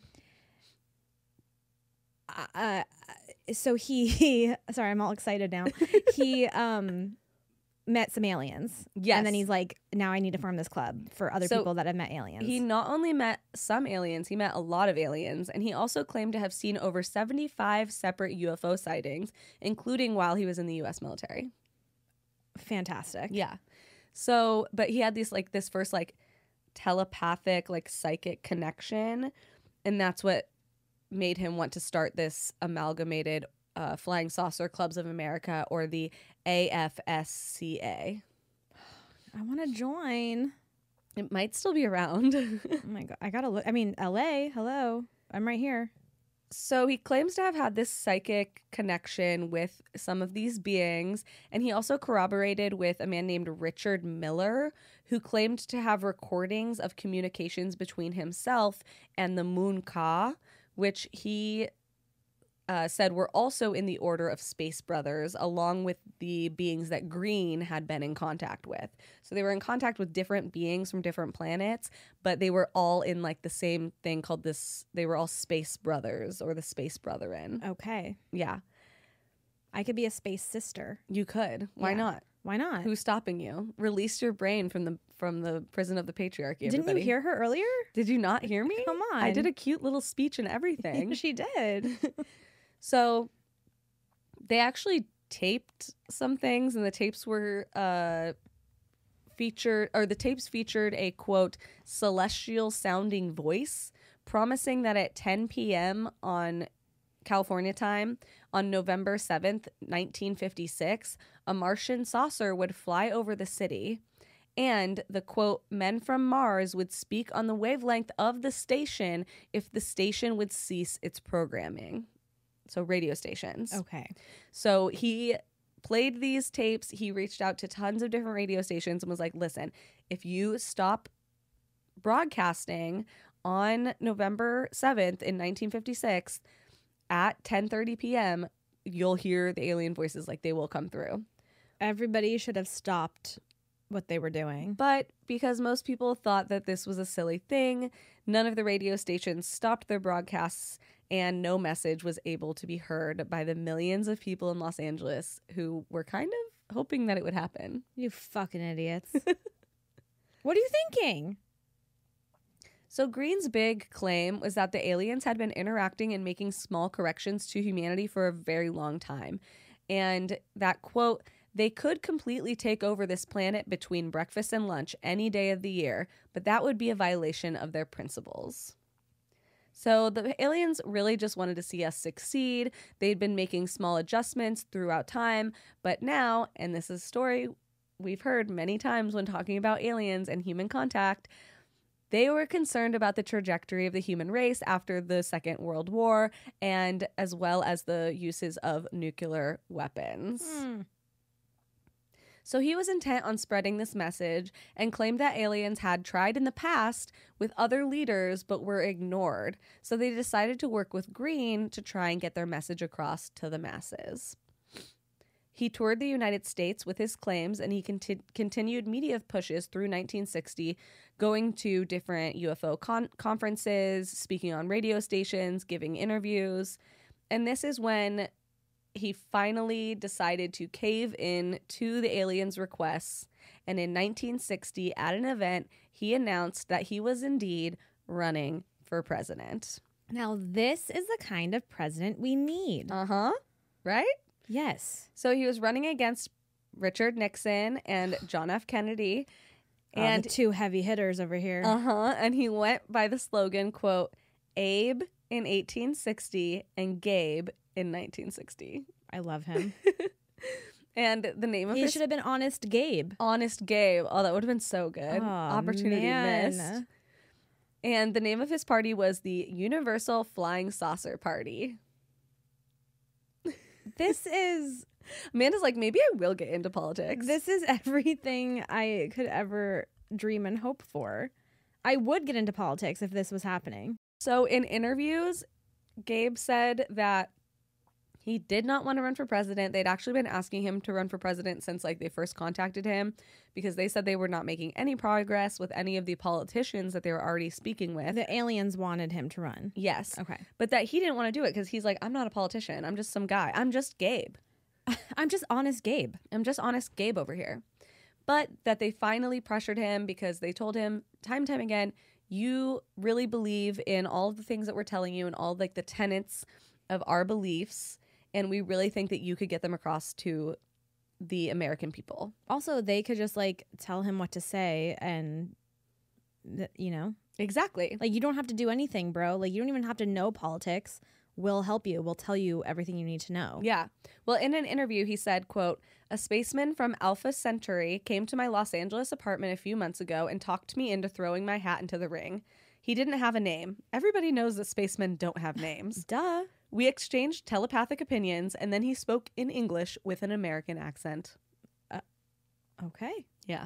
uh, so he, he, sorry, I'm all excited now. he, um, met some aliens. Yes. And then he's like, now I need to form this club for other So people that have met aliens. He not only met some aliens, he met a lot of aliens, and he also claimed to have seen over seventy-five separate U F O sightings, including while he was in the U S military. Fantastic. Yeah. So, but he had this like this first like telepathic like psychic connection, and that's what made him want to start this amalgamated uh, Flying Saucer Clubs of America, or the A F S C A. I want to join. It might still be around. Oh my God. I gotta look. I mean, L A, hello. I'm right here. So he claims to have had this psychic connection with some of these beings, and he also corroborated with a man named Richard Miller, who claimed to have recordings of communications between himself and the Moon Ka, which he uh, said were also in the order of Space Brothers, along with the beings that Green had been in contact with. So they were in contact with different beings from different planets, but they were all in like the same thing called this, they were all Space Brothers or the Space Brethren. Okay. Yeah. I could be a space sister. You could. Why Yeah. not? Why not? Who's stopping you? Release your brain from the from the prison of the patriarchy, Didn't everybody. you hear her earlier? Did you not hear me? Come on. I did a cute little speech and everything. She did. So they actually taped some things, and the tapes were uh, featured, or the tapes featured a quote, celestial sounding voice, promising that at ten p.m. on California time on November seventh, nineteen fifty-six, a Martian saucer would fly over the city, and the quote, men from Mars would speak on the wavelength of the station if the station would cease its programming. So radio stations. Okay. So he played these tapes. He reached out to tons of different radio stations and was like, listen, if you stop broadcasting on November seventh in nineteen fifty-six at ten thirty p.m., you'll hear the alien voices, like they will come through. Everybody should have stopped what they were doing. But because most people thought that this was a silly thing, none of the radio stations stopped their broadcasts, and no message was able to be heard by the millions of people in Los Angeles who were kind of hoping that it would happen. You fucking idiots. What are you thinking? So Green's big claim was that the aliens had been interacting and making small corrections to humanity for a very long time. And that, quote, they could completely take over this planet between breakfast and lunch any day of the year, but that would be a violation of their principles. So the aliens really just wanted to see us succeed. They'd been making small adjustments throughout time, but now, and this is a story we've heard many times when talking about aliens and human contact, they were concerned about the trajectory of the human race after the Second World War, and as well as the uses of nuclear weapons. Mm. So he was intent on spreading this message and claimed that aliens had tried in the past with other leaders but were ignored. So they decided to work with Green to try and get their message across to the masses. He toured the United States with his claims, and he conti- continued media pushes through nineteen sixty, going to different U F O con- conferences, speaking on radio stations, giving interviews. And this is when he finally decided to cave in to the aliens' requests. And in nineteen sixty, at an event, he announced that he was indeed running for president. Now, this is the kind of president we need. Uh-huh. Right? Yes. So he was running against Richard Nixon and John F. Kennedy. And And oh, two heavy hitters over here. uh-huh. And he went by the slogan, quote, Abe in eighteen sixty and Gabe in nineteen sixty. I love him. And the name of He his should have been Honest Gabe. Honest Gabe. Oh, that would have been so good. Oh, Opportunity man. missed. And the name of his party was the Universal Flying Saucer Party. This is Amanda's like, maybe I will get into politics. this is everything I could ever dream and hope for. I would get into politics if this was happening. So in interviews, Gabe said that he did not want to run for president. They'd actually been asking him to run for president since like they first contacted him, because they said they were not making any progress with any of the politicians that they were already speaking with. The aliens wanted him to run. Yes. Okay. But that he didn't want to do it because he's like, I'm not a politician. I'm just some guy. I'm just Gabe. I'm just Honest Gabe. I'm just honest Gabe over here. But that they finally pressured him because they told him time and time again, you really believe in all of the things that we're telling you and all like the tenets of our beliefs. And we really think that you could get them across to the American people. Also, they could just like tell him what to say and, th- you know, Exactly. like you don't have to do anything, bro. Like you don't even have to know politics. We'll help you. We'll tell you everything you need to know. Yeah. Well, in an interview, he said, quote, a spaceman from Alpha Centauri came to my Los Angeles apartment a few months ago and talked me into throwing my hat into the ring. He didn't have a name. Everybody knows that spacemen don't have names. Duh. We exchanged telepathic opinions, and then he spoke in English with an American accent. Okay. Yeah.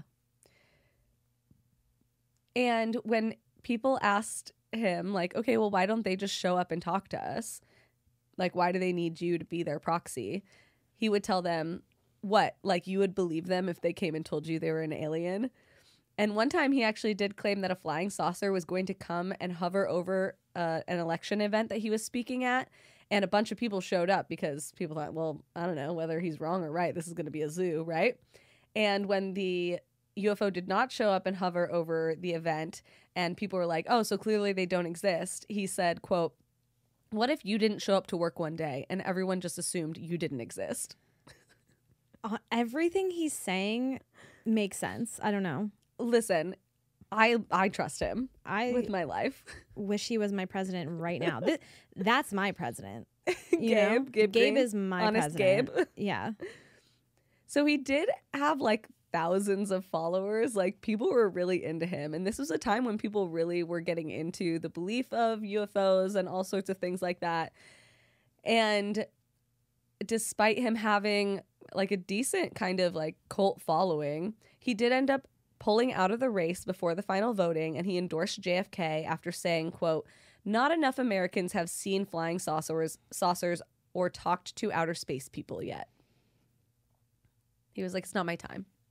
And when people asked him, like, okay, well, why don't they just show up and talk to us? Like, why do they need you to be their proxy? He would tell them, what? Like, you would believe them if they came and told you they were an alien? And one time he actually did claim that a flying saucer was going to come and hover over uh, an election event that he was speaking at. And a bunch of people showed up because people thought, well, I don't know whether he's wrong or right. This is going to be a zoo, right? And when the U F O did not show up and hover over the event and people were like, oh, so clearly they don't exist, he said, quote, what if you didn't show up to work one day and everyone just assumed you didn't exist? Uh, everything he's saying makes sense. I don't know. Listen, I I trust him I with my life. wish he was my president right now. Th- that's my president. You Gabe, know? Gabe, Gabe Green, is my honest president. Gabe. Yeah. So he did have like thousands of followers. Like people were really into him. And this was a time when people really were getting into the belief of U F Os and all sorts of things like that. And despite him having like a decent kind of like cult following, he did end up pulling out of the race before the final voting, and he endorsed J F K after saying, quote, not enough Americans have seen flying saucers, saucers or talked to outer space people yet. He was like, it's not my time.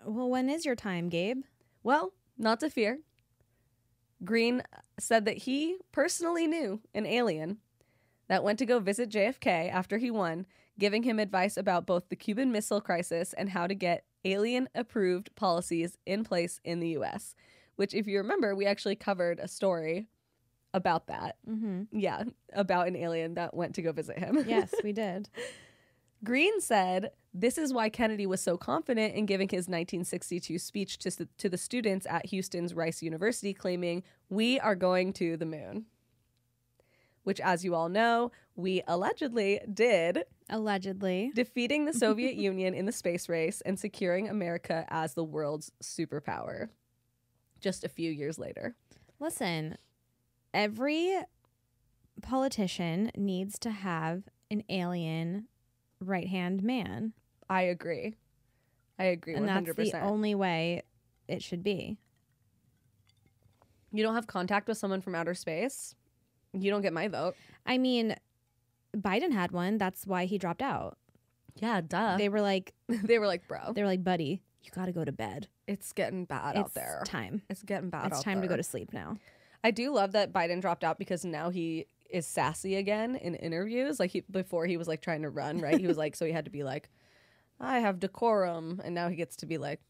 Well, when is your time, Gabe? Well, not to fear. Green said that he personally knew an alien that went to go visit J F K after he won, giving him advice about both the Cuban Missile Crisis and how to get alien-approved policies in place in the U S, which, if you remember, we actually covered a story about that. Mm-hmm. Yeah, about an alien that went to go visit him. Yes, we did. Green said this is why Kennedy was so confident in giving his nineteen sixty-two speech to, to the students at Houston's Rice University, claiming, "We are going to the moon." Which, as you all know, we allegedly did. Allegedly. Defeating the Soviet Union in the space race and securing America as the world's superpower. Just a few years later. Listen, every politician needs to have an alien right-hand man. I agree. I agree and one hundred percent. that's the only way it should be. You don't have contact with someone from outer space, you don't get my vote. I mean, Biden had one. That's why he dropped out. Yeah, duh. They were like, they were like, bro, they were like, buddy, you got to go to bed. it's getting bad It's out there. time. It's getting bad It's out time there. to go to sleep now. I do love that Biden dropped out because now he is sassy again in interviews. Like he before he was like trying to run, right? He was like, so he had to be like, I have decorum, and now he gets to be like,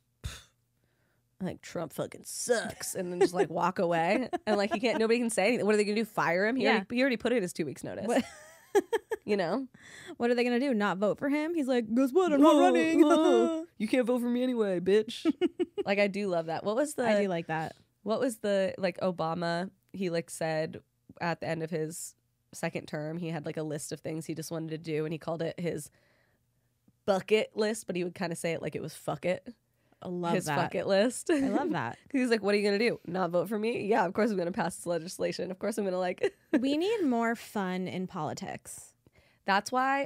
like Trump fucking sucks, and then just like walk away, and like he can't. Nobody can say anything. What are they gonna do? Fire him? He, Yeah. already, he already put in his two weeks notice. What? You know, What are they going to do? Not vote for him? He's like, guess what? I'm not Oh, running. oh, you can't vote for me anyway, bitch. Like I do love that. What was the? I do like that. What was the like Obama? He like said at the end of his second term, he had like a list of things he just wanted to do, and he called it his bucket list, but he would kind of say it like it was fuck it. I love his that. bucket list. I love that. He's like, what are you gonna do? Not vote for me? Yeah, of course I'm gonna pass this legislation. Of course I'm gonna like. We need more fun in politics. That's why.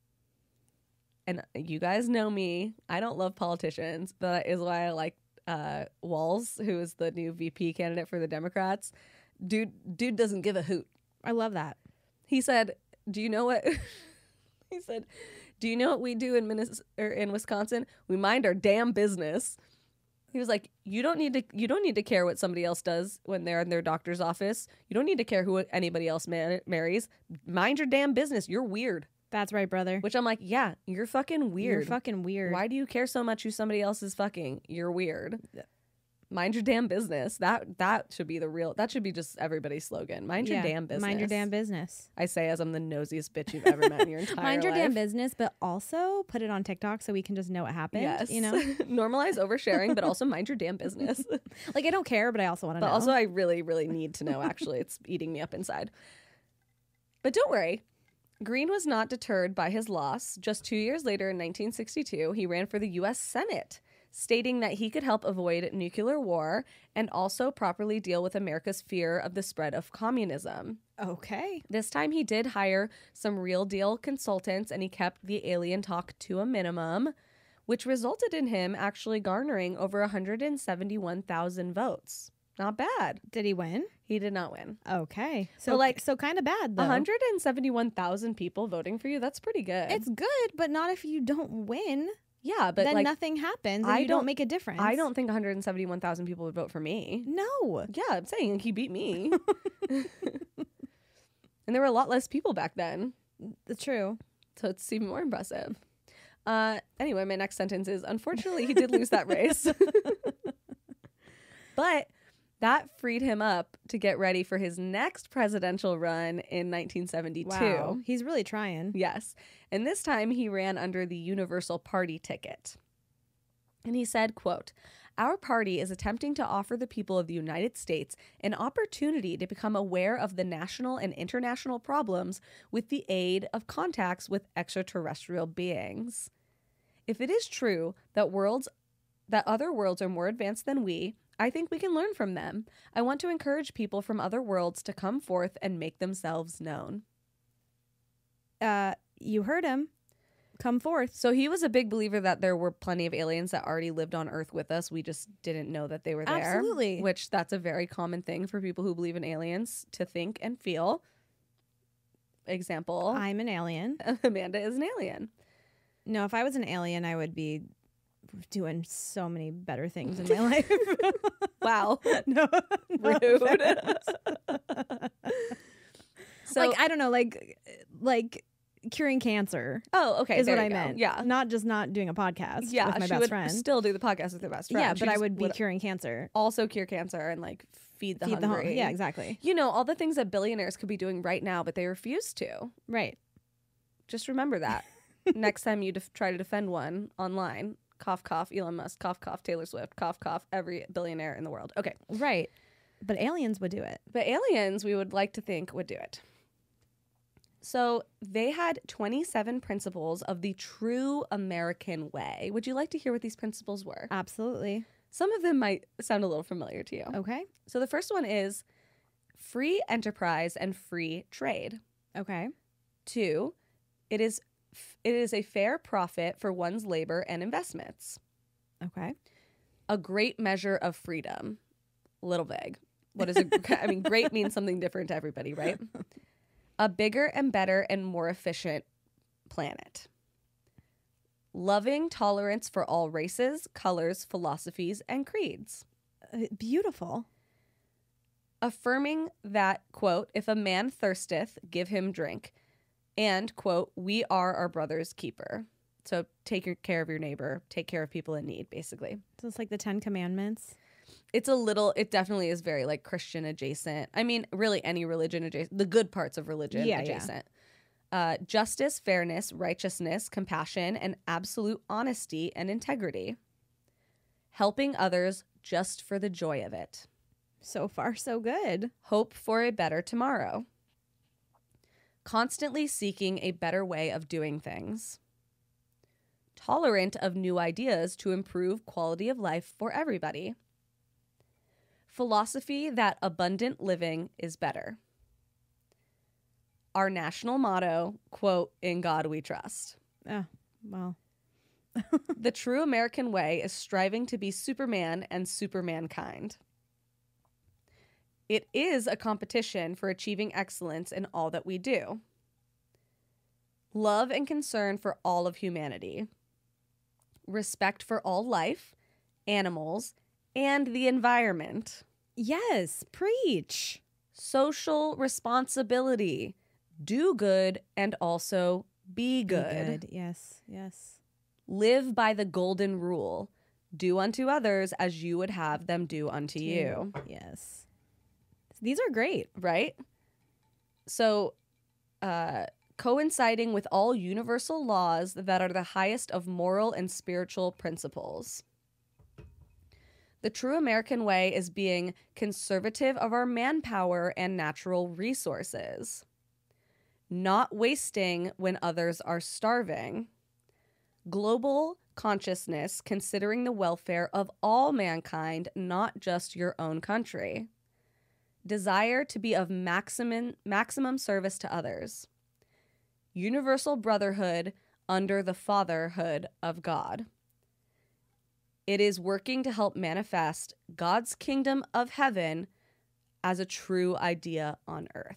And you guys know me. I don't love politicians, but that is why I like uh, Walls, who is the new V P candidate for the Democrats. Dude, dude doesn't give a hoot. I love that. He said, "Do you know what?" He said, "Do you know what we do in Minnes- or in Wisconsin? We mind our damn business." He was like, "You don't need to. You don't need to care what somebody else does when they're in their doctor's office. You don't need to care who anybody else mar- marries. Mind your damn business. You're weird." That's right, brother. Which I'm like, yeah, you're fucking weird. You're fucking weird. Why do you care so much who somebody else is fucking? You're weird. Mind your damn business. That that should be the real. That should be just everybody's slogan. Mind your Yeah, damn business. Mind your damn business. I say as I'm the nosiest bitch you've ever met in your entire life. Mind your damn business, but also put it on TikTok so we can just know what happened. Yes. You know? Normalize oversharing, but also mind your damn business. Like, I don't care, but I also want to But know. also, I really, really need to know, actually. It's eating me up inside. But don't worry. Green was not deterred by his loss. Just two years later, in nineteen sixty-two, he ran for the U S Senate, stating that he could help avoid nuclear war and also properly deal with America's fear of the spread of communism. Okay. This time he did hire some real deal consultants, and he kept the alien talk to a minimum, which resulted in him actually garnering over one hundred seventy-one thousand votes. Not bad. Did he win? He did not win. Okay. So, But, like, like, so kind of bad, though. one hundred seventy-one thousand people voting for you, that's pretty good. It's good, but not if you don't win. yeah, but then like nothing happens and I you don't, don't- make a difference. I don't think one hundred seventy-one thousand people would vote for me. No. Yeah, I'm saying he beat me. And there were a lot less people back then. It's true. So it's even more impressive. Uh, anyway, my next sentence is, unfortunately, he did lose that race. But that freed him up to get ready for his next presidential run in nineteen seventy-two. Wow. He's really trying. Yes. And this time he ran under the Universal Party ticket. And he said, quote, "Our party is attempting to offer the people of the United States an opportunity to become aware of the national and international problems with the aid of contacts with extraterrestrial beings. If it is true that worlds that other worlds are more advanced than we, I think we can learn from them. I want to encourage people from other worlds to come forth and make themselves known." Uh, you heard him. Come forth. So he was a big believer that there were plenty of aliens that already lived on Earth with us. We just didn't know that they were there. Absolutely. Which that's a very common thing for people who believe in aliens to think and feel. Example, I'm an alien. Amanda is an alien. No, if I was an alien, I would be doing so many better things in my life. Wow. no, no Rude. So like I don't know, like like curing cancer. Oh, okay. Is there what you I go. meant. Yeah. Not just not doing a podcast Yeah. with my she best would friend. still do the podcast with her best friend. Yeah, She but I just would be curing cancer. Also cure cancer and like feed the Feed the hungry. hungry. Yeah, exactly. You know, all the things that billionaires could be doing right now, but they refuse to. Right. Just remember that. Next time you def- try to defend one online, cough, cough, Elon Musk, cough, cough, Taylor Swift, cough, cough, every billionaire in the world. Okay. Right. But aliens would do it. But aliens, we would like to think, would do it. So they had twenty-seven principles of the true American way. Would you like to hear what these principles were? Absolutely. Some of them might sound a little familiar to you. Okay. So the first one is free enterprise and free trade. Okay. Two, it is it is a fair profit for one's labor and investments. Okay. A great measure of freedom. A little vague. What is a I mean, great means something different to everybody, right? A bigger and better and more efficient planet. Loving tolerance for all races, colors, philosophies, and creeds. Uh, beautiful. Affirming that, quote, if a man thirsteth, give him drink. And, quote, we are our brother's keeper. So take your care of your neighbor, take care of people in need, basically. So it's like the Ten Commandments. It's a little, it definitely is very like Christian adjacent. I mean, really any religion adjacent, the good parts of religion Yeah, adjacent. Yeah. Uh, justice, fairness, righteousness, compassion, and absolute honesty and integrity. Helping others just for the joy of it. So far, so good. Hope for a better tomorrow. Constantly seeking a better way of doing things. Tolerant of new ideas to improve quality of life for everybody. Philosophy that abundant living is better. Our national motto, quote, in God we trust. Oh, well. The true American way is striving to be Superman and Supermankind. It is a competition for achieving excellence in all that we do. Love and concern for all of humanity. Respect for all life, animals, and the environment. Yes, preach. Social responsibility. Do good and also be good. Be good. Yes, yes. Live by the golden rule. Do unto others as you would have them do unto Do. you. Yes. These are great. Right? So, uh, coinciding with all universal laws that are the highest of moral and spiritual principles. The true American way is being conservative of our manpower and natural resources. Not wasting when others are starving. Global consciousness considering the welfare of all mankind, not just your own country. Desire to be of maximum maximum service to others. Universal brotherhood under the fatherhood of God. It is working to help manifest God's kingdom of heaven as a true idea on earth.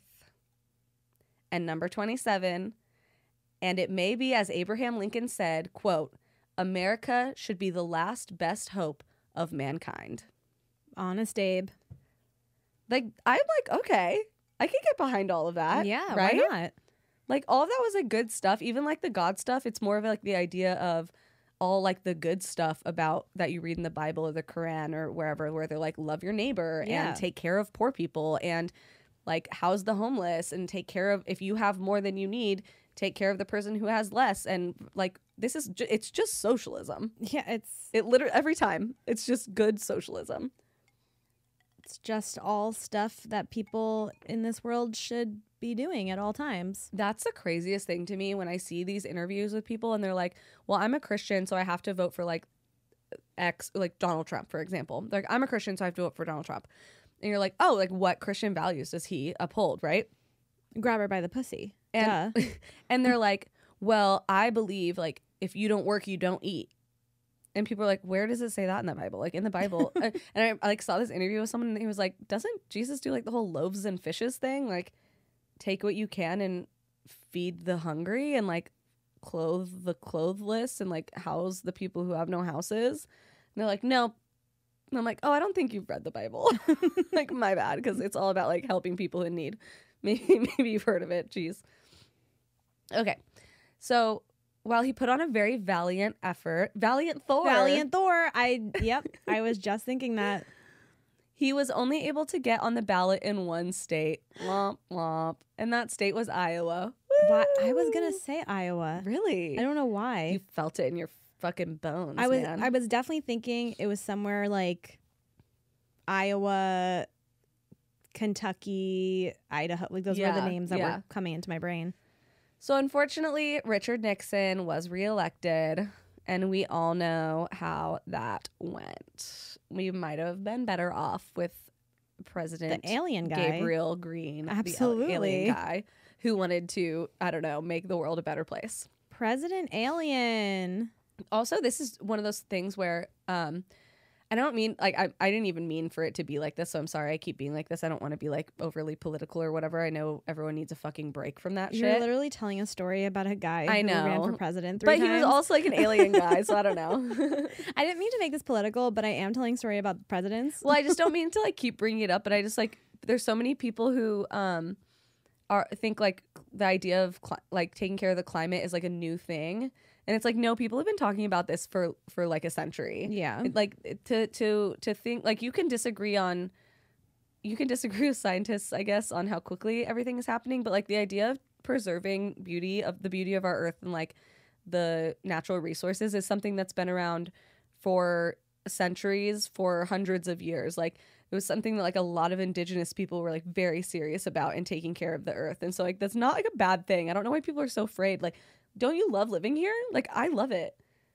And number twenty-seven, and it may be as Abraham Lincoln said, quote, America should be the last best hope of mankind. Honest Abe. Like, I'm like, okay, I can get behind all of that. Yeah, right? why not? Like, all of that was like good stuff. Even like the God stuff, it's more of like the idea of all like the good stuff about that you read in the Bible or the Quran or wherever, where they're like, love your neighbor Yeah. and take care of poor people and like house the homeless and take care of, if you have more than you need, take care of the person who has less. And like, this is, ju- it's just socialism. Yeah, it's It literally, every time, it's just good socialism. it's just all stuff that people in this world should be doing at all times. That's the craziest thing to me when I see these interviews with people and they're like, well, I'm a Christian, so I have to vote for like X, like Donald Trump, for example. Like, I'm a Christian, so I have to vote for Donald Trump. And you're like, oh, like what Christian values does he uphold, right? Grab her by the pussy. And, Duh. and they're like, well, I believe like if you don't work, you don't eat. And people are like, where does it say that in the Bible? Like in the Bible. and I, I like saw this interview with someone and he was like, doesn't Jesus do like the whole loaves and fishes thing? Like take what you can and feed the hungry and like clothe the clotheless and like house the people who have no houses. And they're like, no. And I'm like, oh, I don't think you've read the Bible. Like, my bad, because it's all about like helping people in need. Maybe maybe you've heard of it. Jeez. Okay, so while he put on a very valiant effort, valiant Thor, Valiant Thor. I yep. I was just thinking that. he was only able to get on the ballot in one state, womp womp, and that state was Iowa. Why, I was gonna say Iowa. Really? I don't know why. You felt it in your fucking bones. I was man. I was definitely thinking it was somewhere like Iowa, Kentucky, Idaho. Like those Yeah, were the names that yeah. were coming into my brain. So unfortunately, Richard Nixon was reelected, and we all know how that went. We might have been better off with President The alien guy. Gabriel Green, Absolutely. the alien guy, who wanted to, I don't know, make the world a better place. President Alien. Also, this is one of those things where um, I don't mean, like, I, I didn't even mean for it to be like this, so I'm sorry I keep being like this. I don't want to be, like, overly political or whatever. I know everyone needs a fucking break from that You're shit. literally telling a story about a guy I who know. ran for president three But times. he was also, like, an alien guy, so I don't know. I didn't mean to make this political, but I am telling a story about presidents. Well, I just don't mean to, like, keep bringing it up, but I just, like, there's so many people who um are think, like, the idea of, cli- like, taking care of the climate is, like, a new thing. And it's like, no, people have been talking about this for, for like a century. Yeah. It- like to to to think, like, you can disagree on, you can disagree with scientists, I guess, on how quickly everything is happening. But like the idea of preserving beauty of the beauty of our earth and like the natural resources is something that's been around for centuries, for hundreds of years. Like it was something that like a lot of indigenous people were like very serious about in taking care of the earth. And so like that's not like a bad thing. I don't know why people are so afraid. Like, don't you love living here? Like, I love it.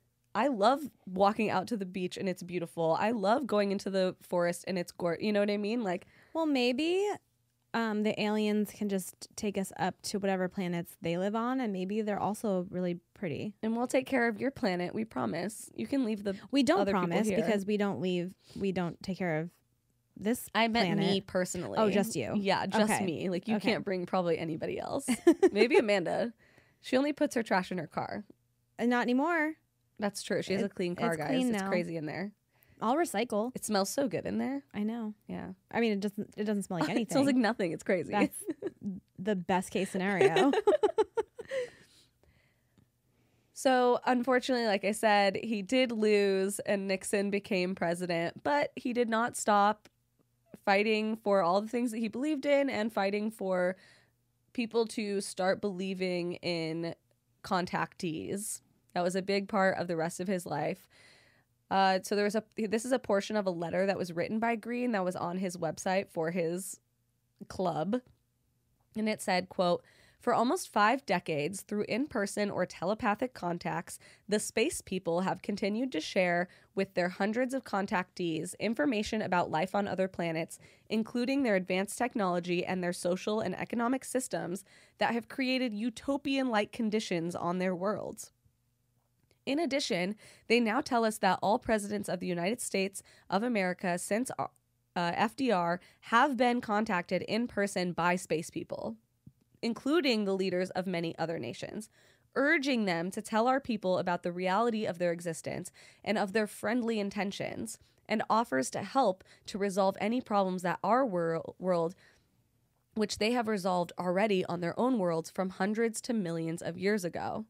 I love walking out to the beach and it's beautiful. I love going into the forest and it's gorgeous. You know what I mean? Like, Well, maybe um, the aliens can just take us up to whatever planets they live on, and maybe they're also really pretty. and we'll take care of your planet. We promise. You can leave the. We don't Other people promise here. because we don't leave. We don't take care of this. I meant planet. me personally. Oh, just you. Yeah, just Okay. me. Like, you Okay. can't bring probably anybody else. Maybe Amanda. She only puts her trash in her car. Uh, not anymore. That's true. She has It- a clean car, it's guys. clean It's now. crazy in there. I'll recycle. It smells so good in there. I know. Yeah. I mean, it doesn't. It doesn't smell like anything. It smells like nothing. It's crazy. That's the best case scenario. So, unfortunately, like I said, he did lose and Nixon became president, but he did not stop fighting for all the things that he believed in and fighting for people to start believing in contactees. That was a big part of the rest of his life. Uh, so there was a, this is a portion of a letter that was written by Green that was on his website for his club. And it said, quote, "For almost five decades, through in-person or telepathic contacts, the space people have continued to share with their hundreds of contactees information about life on other planets, including their advanced technology and their social and economic systems that have created utopian-like conditions on their worlds. In addition, they now tell us that all presidents of the United States of America since uh, F D R have been contacted in person by space people, including the leaders of many other nations, urging them to tell our people about the reality of their existence and of their friendly intentions, and offers to help to resolve any problems that our wor- world, which they have resolved already on their own worlds from hundreds to millions of years ago."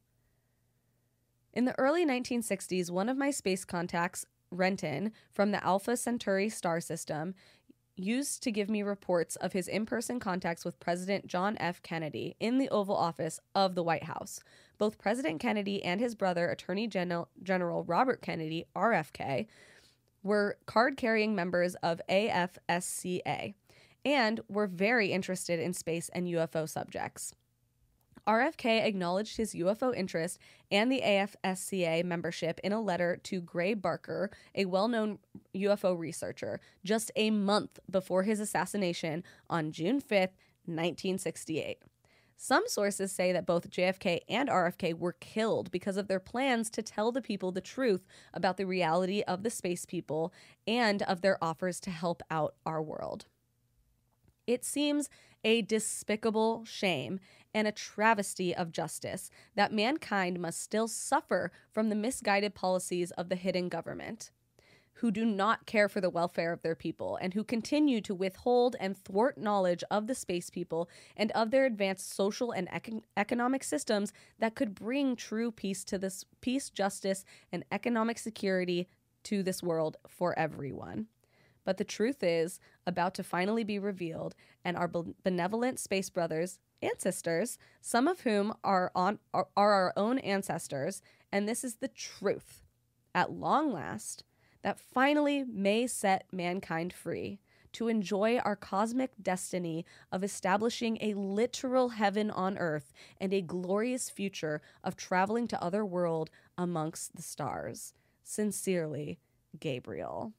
In the early nineteen sixties, one of my space contacts, Renton, from the Alpha Centauri star system, used to give me reports of his in-person contacts with President John F. Kennedy in the Oval Office of the White House. Both President Kennedy and his brother, Attorney Gen- General Robert Kennedy, R F K, were card-carrying members of A F S C A and were very interested in space and U F O subjects. R F K acknowledged his U F O interest and the A F S C A membership in a letter to Gray Barker, a well-known U F O researcher, just a month before his assassination on June fifth, nineteen sixty-eight. Some sources say that both J F K and R F K were killed because of their plans to tell the people the truth about the reality of the space people and of their offers to help out our world. It seems a despicable shame and a travesty of justice that mankind must still suffer from the misguided policies of the hidden government, who do not care for the welfare of their people and who continue to withhold and thwart knowledge of the space people and of their advanced social and econ- economic systems that could bring true peace to this peace, justice, and economic security to this world for everyone. But the truth is about to finally be revealed, and our be- benevolent space brothers and sisters, some of whom are on are, are our own ancestors, and this is the truth, at long last, that finally may set mankind free to enjoy our cosmic destiny of establishing a literal heaven on earth and a glorious future of traveling to other world amongst the stars. Sincerely, Gabriel.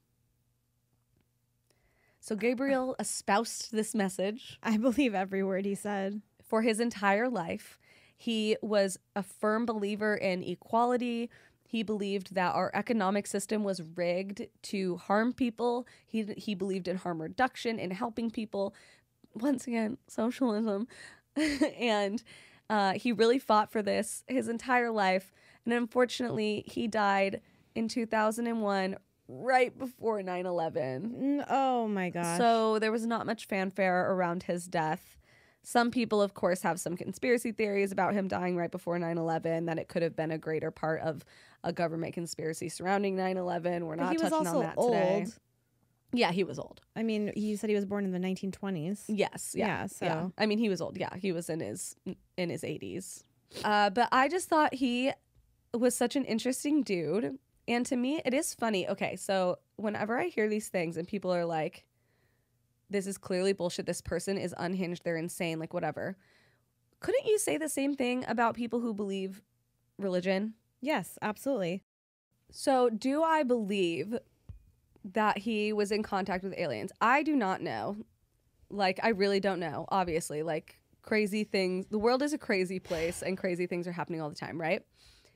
So Gabriel espoused this message. I believe every word he said. For his entire life. He was a firm believer in equality. He believed that our economic system was rigged to harm people. He he believed in harm reduction, in helping people. Once again, socialism. and uh, he really fought for this his entire life. And unfortunately, he died in two thousand one, right before nine eleven. Oh my gosh. So there was not much fanfare around his death. Some people, of course, have some conspiracy theories about him dying right before nine eleven, that it could have been a greater part of a government conspiracy surrounding nine eleven. We're But not he was touching also on that old. today. Yeah, he was old. I mean, you said he was born in the nineteen twenties. Yes. Yeah. Yeah, so- yeah. I mean, he was old. Yeah, he was in his in his eighties. Uh, but I just thought he was such an interesting dude. And to me, it is funny. Okay, so whenever I hear these things and people are like, this is clearly bullshit, this person is unhinged, they're insane, like whatever. Couldn't you say the same thing about people who believe religion? Yes, absolutely. So do I believe that he was in contact with aliens? I do not know. Like, I really don't know, obviously. Like, crazy things. The world is a crazy place and crazy things are happening all the time, right?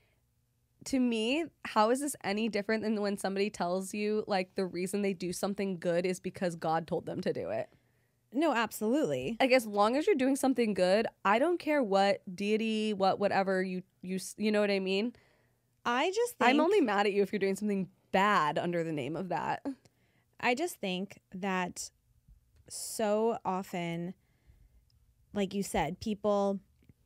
To me, how is this any different than when somebody tells you, like, the reason they do something good is because God told them to do it? No, absolutely. Like, as long as you're doing something good, I don't care what deity, what whatever you, you, you know what I mean? I just think... I'm only mad at you if you're doing something bad under the name of that. I just think that so often, like you said, people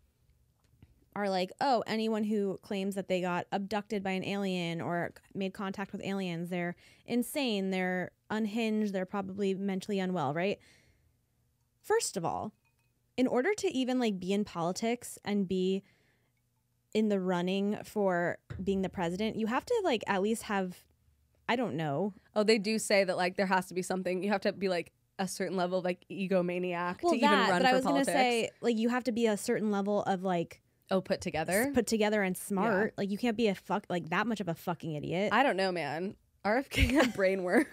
are like, oh, anyone who claims that they got abducted by an alien or made contact with aliens, they're insane, they're unhinged, they're probably mentally unwell, right? First of all, in order to even like be in politics and be in the running for being the president, you have to like at least have, I don't know. Oh, they do say that like there has to be something. You have to be like a certain level of like egomaniac Well, to that, even run but for I was politics. gonna say like you have to be a certain level of like Oh, put together? put together and smart. Like you can't be a fuck like that much of a fucking idiot. I don't know, man. R F K had brain worms.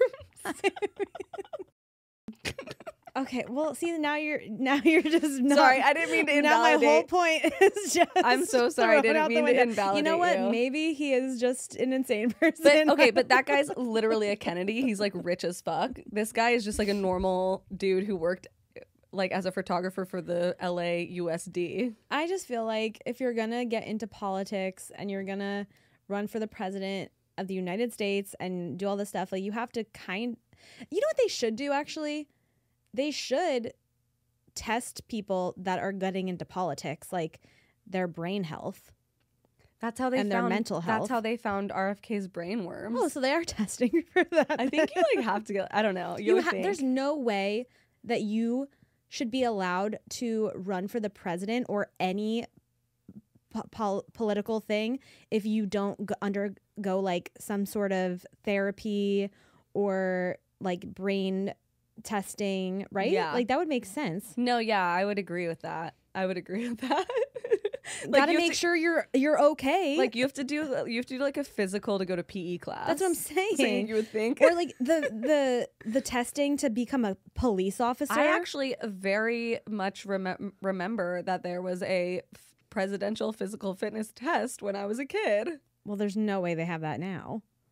Okay, well, see now you're now you're just not, Sorry, I didn't mean to now my invalidate. whole point is just I'm so sorry, I thrown didn't out the mean to window. invalidate You know what? you. Maybe he is just an insane person. But okay, but that guy's literally a Kennedy. He's like rich as fuck. This guy is just like a normal dude who worked like as a photographer for the L A U S D. I just feel like if you're gonna get into politics and you're gonna run for the president of the United States and do all this stuff, like you have to kind you know what they should do actually? They should test people that are getting into politics, like their brain health. That's how they And found their mental health. That's how they found R F K's brain worms. Oh, so they are testing for that. I think you like have to get. I don't know. You, You would ha- think. there's no way that you should be allowed to run for the president or any po- pol- political thing if you don't go- undergo like some sort of therapy or like brain testing, right? Yeah. Like that would make sense. No, yeah, I would agree with that. I would agree with that. Like, Gotta you have make to- sure you're you're okay. Like you have to do. You have to do like a physical to go to P E class. That's what I'm saying. So you would think. or like the the the testing to become a police officer. I actually very much rem- remember that there was a f- presidential physical fitness test when I was a kid. well, there's no way they have that now.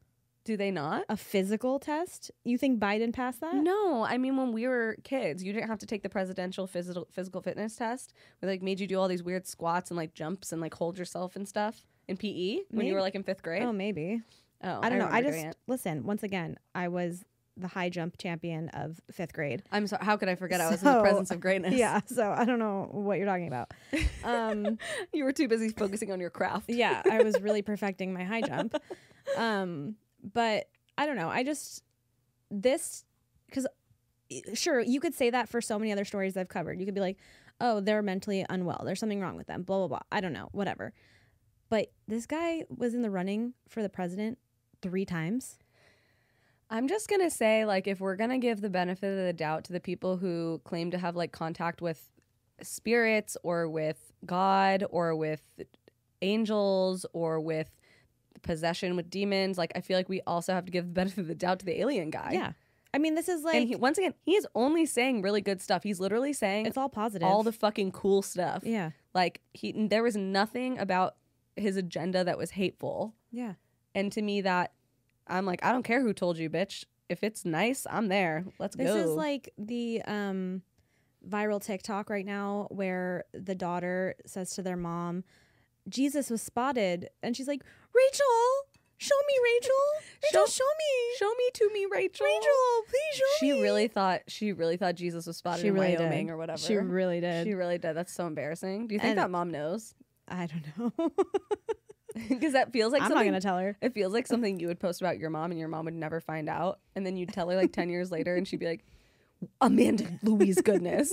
Do they not? A physical test? You think Biden passed that? No, I mean, when we were kids, you didn't have to take the presidential physical physical fitness test. Where like made you do all these weird squats and like jumps and like hold yourself and stuff in P E when Maybe. you were like in fifth grade. Oh, maybe. Oh, I don't know. I remember just doing it. listen. Once again, I was the high jump champion of fifth grade. I'm sorry. How could I forget? I was in So, the presence of greatness. Yeah, so I don't know what you're talking about. Um, You were too busy focusing on your craft. yeah, I was really perfecting my high jump. Um, but I don't know. I just this because sure you could say that for so many other stories I've covered. You could be like, oh, they're mentally unwell. There's something wrong with them. Blah blah blah. I don't know. Whatever. But this guy was in the running for the president three times. I'm just going to say, like, if we're going to give the benefit of the doubt to the people who claim to have, like, contact with spirits or with God or with angels or with possession with demons, like, I feel like we also have to give the benefit of the doubt to the alien guy. Yeah. I mean, this is like... And he, once again, he is only saying really good stuff. He's literally saying... It's all positive. All the fucking cool stuff. Yeah. Like, he there was nothing about his agenda that was hateful. Yeah. And to me, that... I'm like, I don't care who told you, bitch. If it's nice, I'm there. Let's this go. This is like the um, viral TikTok right now where the daughter says to their mom, Jesus was spotted. And she's like, Rachel, show me, Rachel. Rachel, show, show me. Show me to me, Rachel. Rachel, please show she me. She really thought, she really thought Jesus was spotted she in really Wyoming did. or whatever. She really did. She really did. That's so embarrassing. Do you think And that mom knows? I don't know. Because that feels like I'm something, not going to tell her. It feels like something you would post about your mom and your mom would never find out. And then you'd tell her like ten years later and she'd be like, Amanda Louise goodness.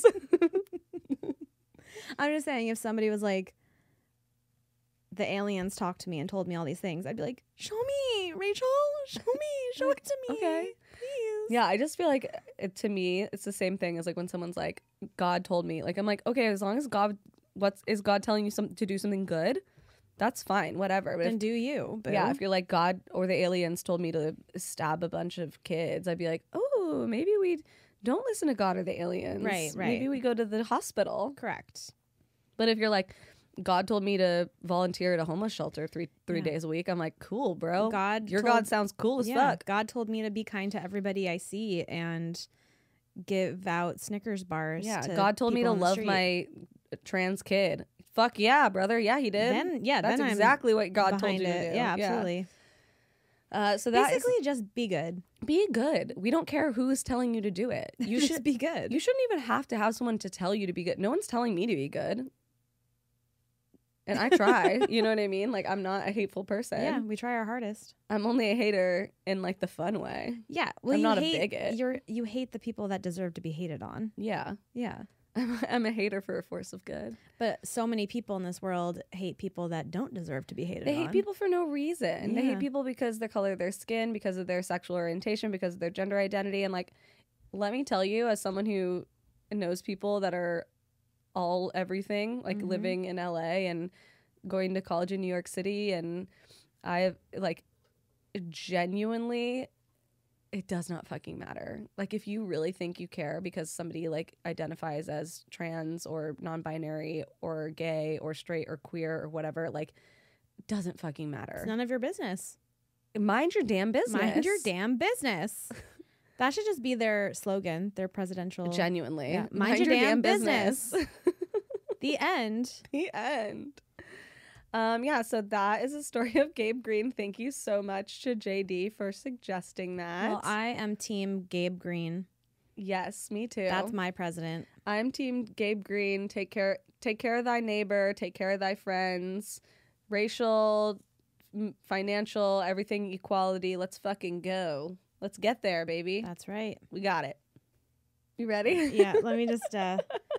I'm just saying, if somebody was like, the aliens talked to me and told me all these things, I'd be like, show me, Rachel. Show me. Show it to me. Okay. Please. Yeah, I just feel like it, to me, it's the same thing as like when someone's like, God told me. Like, I'm like, okay, as long as God, what's, is God telling you some, to do something good? That's fine, whatever. But Then if, do you. Boo. yeah, if you're like, God or the aliens told me to stab a bunch of kids, I'd be like, oh, maybe we don't listen to God or the aliens. Right, right. Maybe we go to the hospital. Correct. But if you're like, God told me to volunteer at a homeless shelter three three Yeah. days a week, I'm like, cool, bro. God Your told- God sounds cool as Yeah, fuck. God told me to be kind to everybody I see and give out Snickers bars. Yeah, to God told me to people on the love street. my trans kid. Fuck yeah, brother. Yeah, he did. Then yeah, That's then exactly what God told behind you it. to do. Yeah, absolutely. Uh, so that Basically, just be good. is, be good. We don't care who's telling you to do it. You just should be good. You shouldn't even have to have someone to tell you to be good. No one's telling me to be good. And I try. You know what I mean? Like, I'm not a hateful person. Yeah, we try our hardest. I'm only a hater in like the fun way. Yeah, well, I'm you not a hate, bigot. You're you hate the people that deserve to be hated on. Yeah. Yeah, I'm, I'm a hater for a force of good. but so many people in this world hate people that don't deserve to be hated. They on. hate people for no reason. They Yeah. hate people because of the color of their skin, because of their sexual orientation, because of their gender identity. And like, let me tell you, as someone who knows people that are all everything, like Mhm. living in L A and going to college in New York City, and I like genuinely, it does not fucking matter. Like, if you really think you care because somebody like identifies as trans or non-binary or gay or straight or queer or whatever, like, it doesn't fucking matter. It's none of your business. Mind your damn business. Mind your damn business. That should just be their slogan, their presidential. Genuinely. Yeah. Mind, your, damn, business. The end. The end. Um, yeah, so that is the story of Gabe Green. Thank you so much to J D for suggesting that. Well, I am team Gabe Green. yes, me too. That's my president. I'm team Gabe Green. Take care take care of thy neighbor, take care of thy friends. Racial, m- financial, everything equality. Let's fucking go. Let's get there, baby. That's right. We got it. You ready? Yeah, let me just uh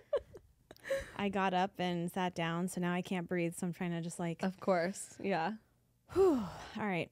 I got up and sat down, so now I can't breathe, so I'm trying to just like Of course. Yeah. whew. All right.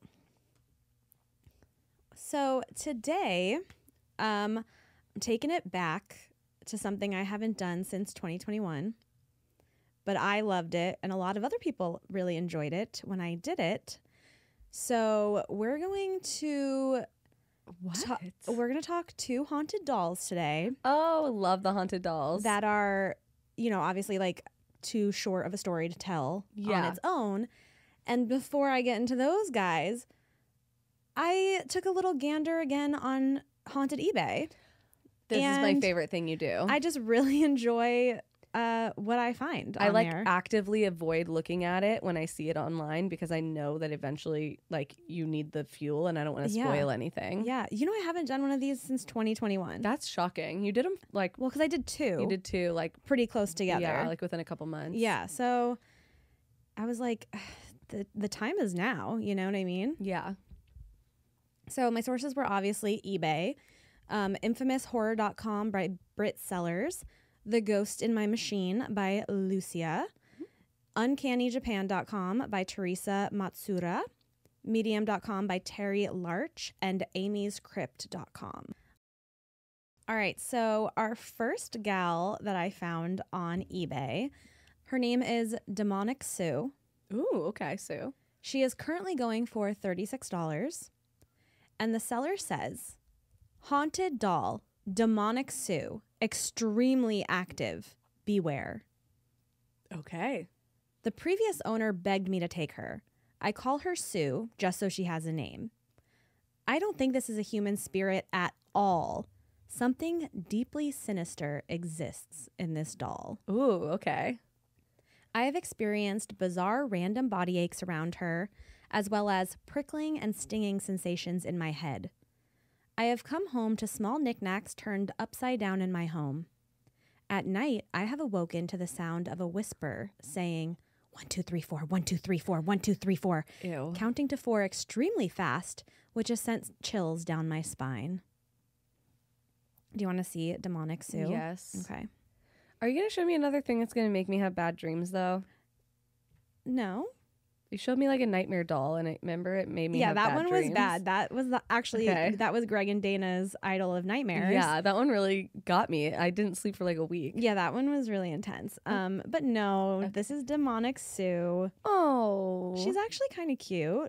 So today, um, I'm taking it back to something I haven't done since twenty twenty-one, but I loved it, and a lot of other people really enjoyed it when I did it. So we're going to What? ta- we're going to talk to haunted dolls today Oh, love the haunted dolls. that are, you know, obviously like too short of a story to tell on Yeah. its own. And before I get into those guys, I took a little gander again on haunted eBay. This is my and favorite thing you do. I just really enjoy uh, what I find. I on like there. actively avoid looking at it when I see it online because I know that eventually like you need the fuel and I don't want to Yeah. spoil anything. Yeah, you know I haven't done one of these since twenty twenty-one. That's shocking. You did them like Well, because I did two. you did two like pretty close together. yeah, like within a couple months. Yeah, so I was like, the the time is now. You know what I mean? Yeah. So my sources were obviously eBay, um, infamous horror dot com by Britt Sellers, The Ghost in My Machine by Lucia, uncanny japan dot com by Teresa Matsura, medium dot com by Terry Larch, and amy's crypt dot com. All right, so our first gal that I found on eBay, her name is Demonic Sue. Ooh, okay, Sue. She is currently going for thirty-six dollars. And the seller says, haunted doll, Demonic Sue, extremely active, beware. Okay. The previous owner begged me to take her. I call her Sue just so she has a name. I don't think this is a human spirit at all. Something deeply sinister exists in this doll. Ooh, okay. I have experienced bizarre random body aches around her, as well as prickling and stinging sensations in my head. I have come home to small knickknacks turned upside down in my home. At night, I have awoken to the sound of a whisper saying, one, two, three, four, one, two, three, four, one, two, three, four, Ew. counting to four extremely fast, which has sent chills down my spine. Do you want to see Demonic Sue? Yes. Okay. Are you going to show me another thing that's going to make me have bad dreams, though? No. You showed me like a nightmare doll, and I remember it made me Yeah, have that bad one dreams. was bad. That was the, actually, Okay. that was Greg and Dana's Idol of Nightmares. Yeah, that one really got me. I didn't sleep for like a week. Yeah, that one was really intense. Um, But no, Okay. this is Demonic Sue. Oh. She's actually kind of cute.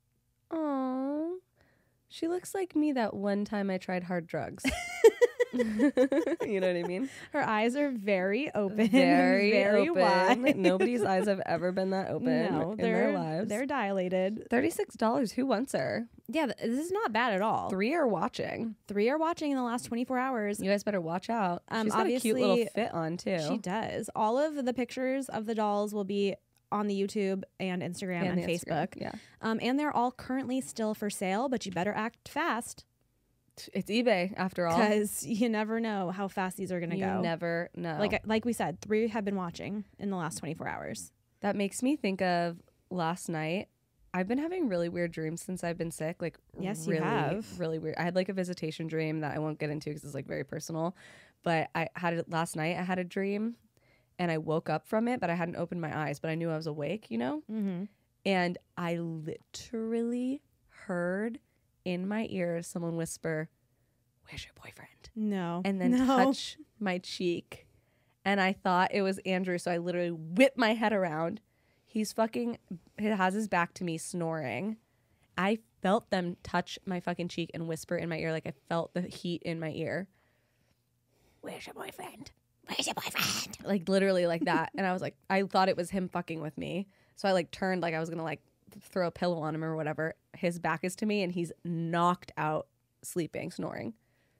Oh. She looks like me that one time I tried hard drugs. You know what I mean? Her eyes are very open. Very, very open. wide. Nobody's eyes have ever been that open No, in they're, their lives. they're dilated. thirty-six dollars. Who wants her? Yeah, th- this is not bad at all. Three are watching. Three are watching in the last twenty-four hours. You guys better watch out. Um, She's got a cute little obviously, fit on, too. She does. All of the pictures of the dolls will be on the YouTube and Instagram and, the Instagram, Facebook. Yeah. Um, and they're all currently still for sale, but you better act fast It's eBay, after all. because you never know how fast these are going to You go. never know. Like like we said, three have been watching in the last twenty-four hours. That makes me think of last night. I've been having really weird dreams since I've been sick. Like, Yes, you really, have. really weird. I had like a visitation dream that I won't get into because it's like very personal. But I had it last night. I had a dream, and I woke up from it, but I hadn't opened my eyes. But I knew I was awake, you know. Mm-hmm. And I literally heard in my ears someone whisper, "Where's your boyfriend?" No. And then no. touch my cheek. And I thought it was Andrew, so I literally whipped my head around. He's fucking, he has his back to me snoring. I felt them touch my fucking cheek and whisper in my ear, like I felt the heat in my ear. "Where's your boyfriend? Where's your boyfriend?" Like literally like that. And I was like, I thought it was him fucking with me. So I like turned like I was gonna like throw a pillow on him or whatever. His back is to me and he's knocked out, sleeping, snoring.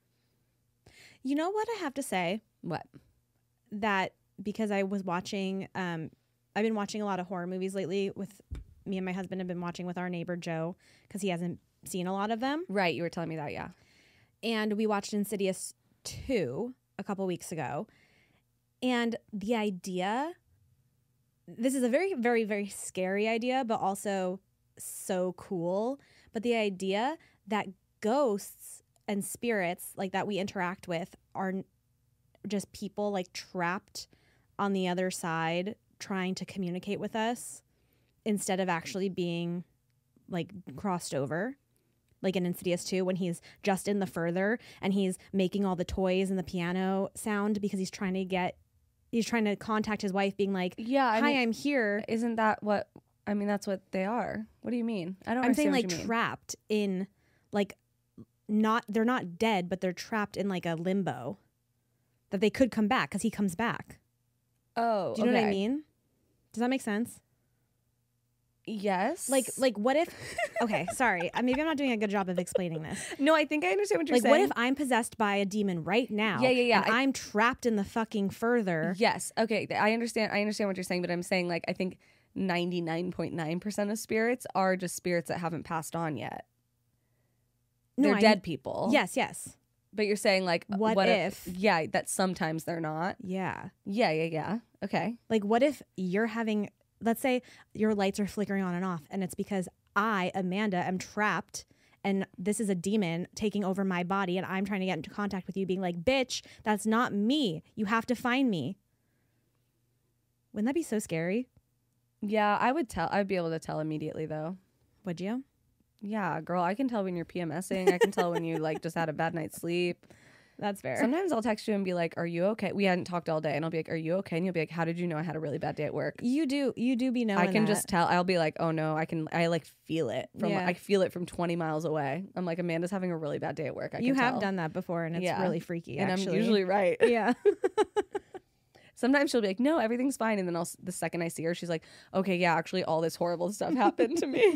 You know what I have to say? What? That because I was watching, um, I've been watching a lot of horror movies lately with me and my husband have been watching with our neighbor Joe because he hasn't seen a lot of them. Right, you were telling me that, yeah. And we watched Insidious two a couple weeks ago. And the idea, this is a very, very, very scary idea, but also so cool. But the idea that ghosts and spirits like that we interact with are n- just people like trapped on the other side trying to communicate with us instead of actually being like crossed over. Like in Insidious two, when he's just in the further and he's making all the toys and the piano sound because he's trying to get, he's trying to contact his wife being like, Yeah, I hi, mean, I'm here. isn't that what, I mean, that's what they are. What do you mean? I don't I'm saying understand like what you mean. trapped in like, not, they're not dead, but they're trapped in like a limbo that they could come back because he comes back. Oh, Do you know what I okay. mean? Does that make sense? Yes. Like, like what if, okay, sorry. uh, Maybe I'm not doing a good job of explaining this. No, I think I understand what you're Like, saying. what if I'm possessed by a demon right now? Yeah, yeah, yeah. And I- I'm trapped in the fucking further. Yes. Okay. I understand. I understand what you're saying, but I'm saying like I think ninety-nine point nine percent of spirits are just spirits that haven't passed on yet. No, They're I- dead people. Yes, yes. But you're saying like What what if- Yeah, that sometimes they're not. Yeah. Yeah, yeah, yeah. Okay. Like, what if you're having, let's say your lights are flickering on and off, and it's because I, Amanda, am trapped, and this is a demon taking over my body, and I'm trying to get into contact with you, being like, bitch, that's not me. You have to find me. Wouldn't that be so scary? Yeah, I would tell. I'd be able to tell immediately though. Would you? Yeah, girl, I can tell when you're PMSing. I can tell when you like just had a bad night's sleep. That's fair. Sometimes I'll text you and be like, "Are you okay?" We hadn't talked all day, and I'll be like, "Are you okay?" And you'll be like, "How did you know I had a really bad day at work?" You do. You do be knowing I can that. just tell. I'll be like, "Oh no, I can." I like feel it from. Yeah. I feel it from twenty miles away. I'm like, Amanda's having a really bad day at work. I You can have tell. done that before, and it's Yeah. really freaky, and actually. I'm usually right. Yeah. Sometimes she'll be like, "No, everything's fine," and then I'll, s- the second I see her, she's like, "Okay, yeah, actually, all this horrible stuff happened to me."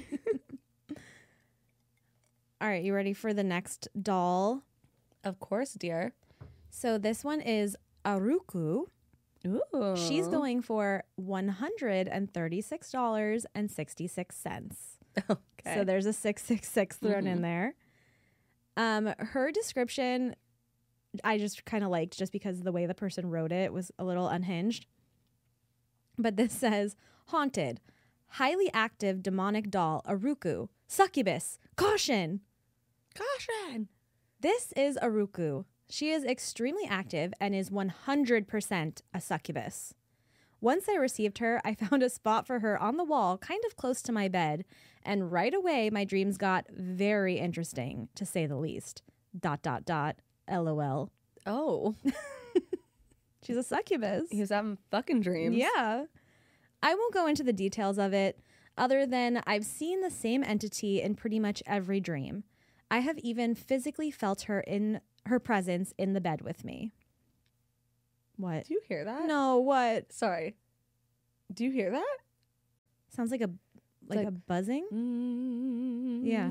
All right, you ready for the next doll? Of course, dear. So this one is Aruku. Ooh, She's going for one hundred thirty-six dollars and sixty-six cents. Okay. So there's a six six six thrown in Mhm. there. Um, her description, I just kind of liked just because the way the person wrote it was a little unhinged. But this says, haunted, highly active demonic doll, Aruku, succubus, caution. Caution. This is Aruku. She is extremely active and is one hundred percent a succubus. Once I received her, I found a spot for her on the wall, kind of close to my bed, and right away my dreams got very interesting, to say the least. Dot, dot, dot, LOL. Oh, She's a succubus. he was having fucking dreams. Yeah. I won't go into the details of it, other than I've seen the same entity in pretty much every dream. I have even physically felt her in her presence in the bed with me. What? Do you hear that? No, what? Sorry. Do you hear that? Sounds like a like, like- a buzzing? Yeah.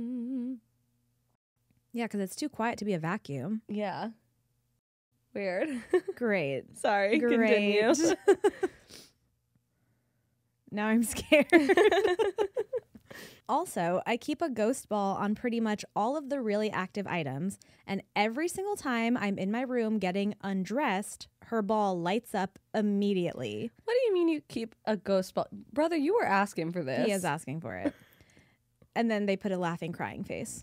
Yeah, because it's too quiet to be a vacuum. Yeah. Weird. Great. Sorry. Great. Continue. Now I'm scared. Also, I keep a ghost ball on pretty much all of the really active items, and every single time I'm in my room getting undressed, her ball lights up immediately. What do you mean you keep a ghost ball? Brother, you were asking for this. He is asking for it. And then they put a laughing, crying face.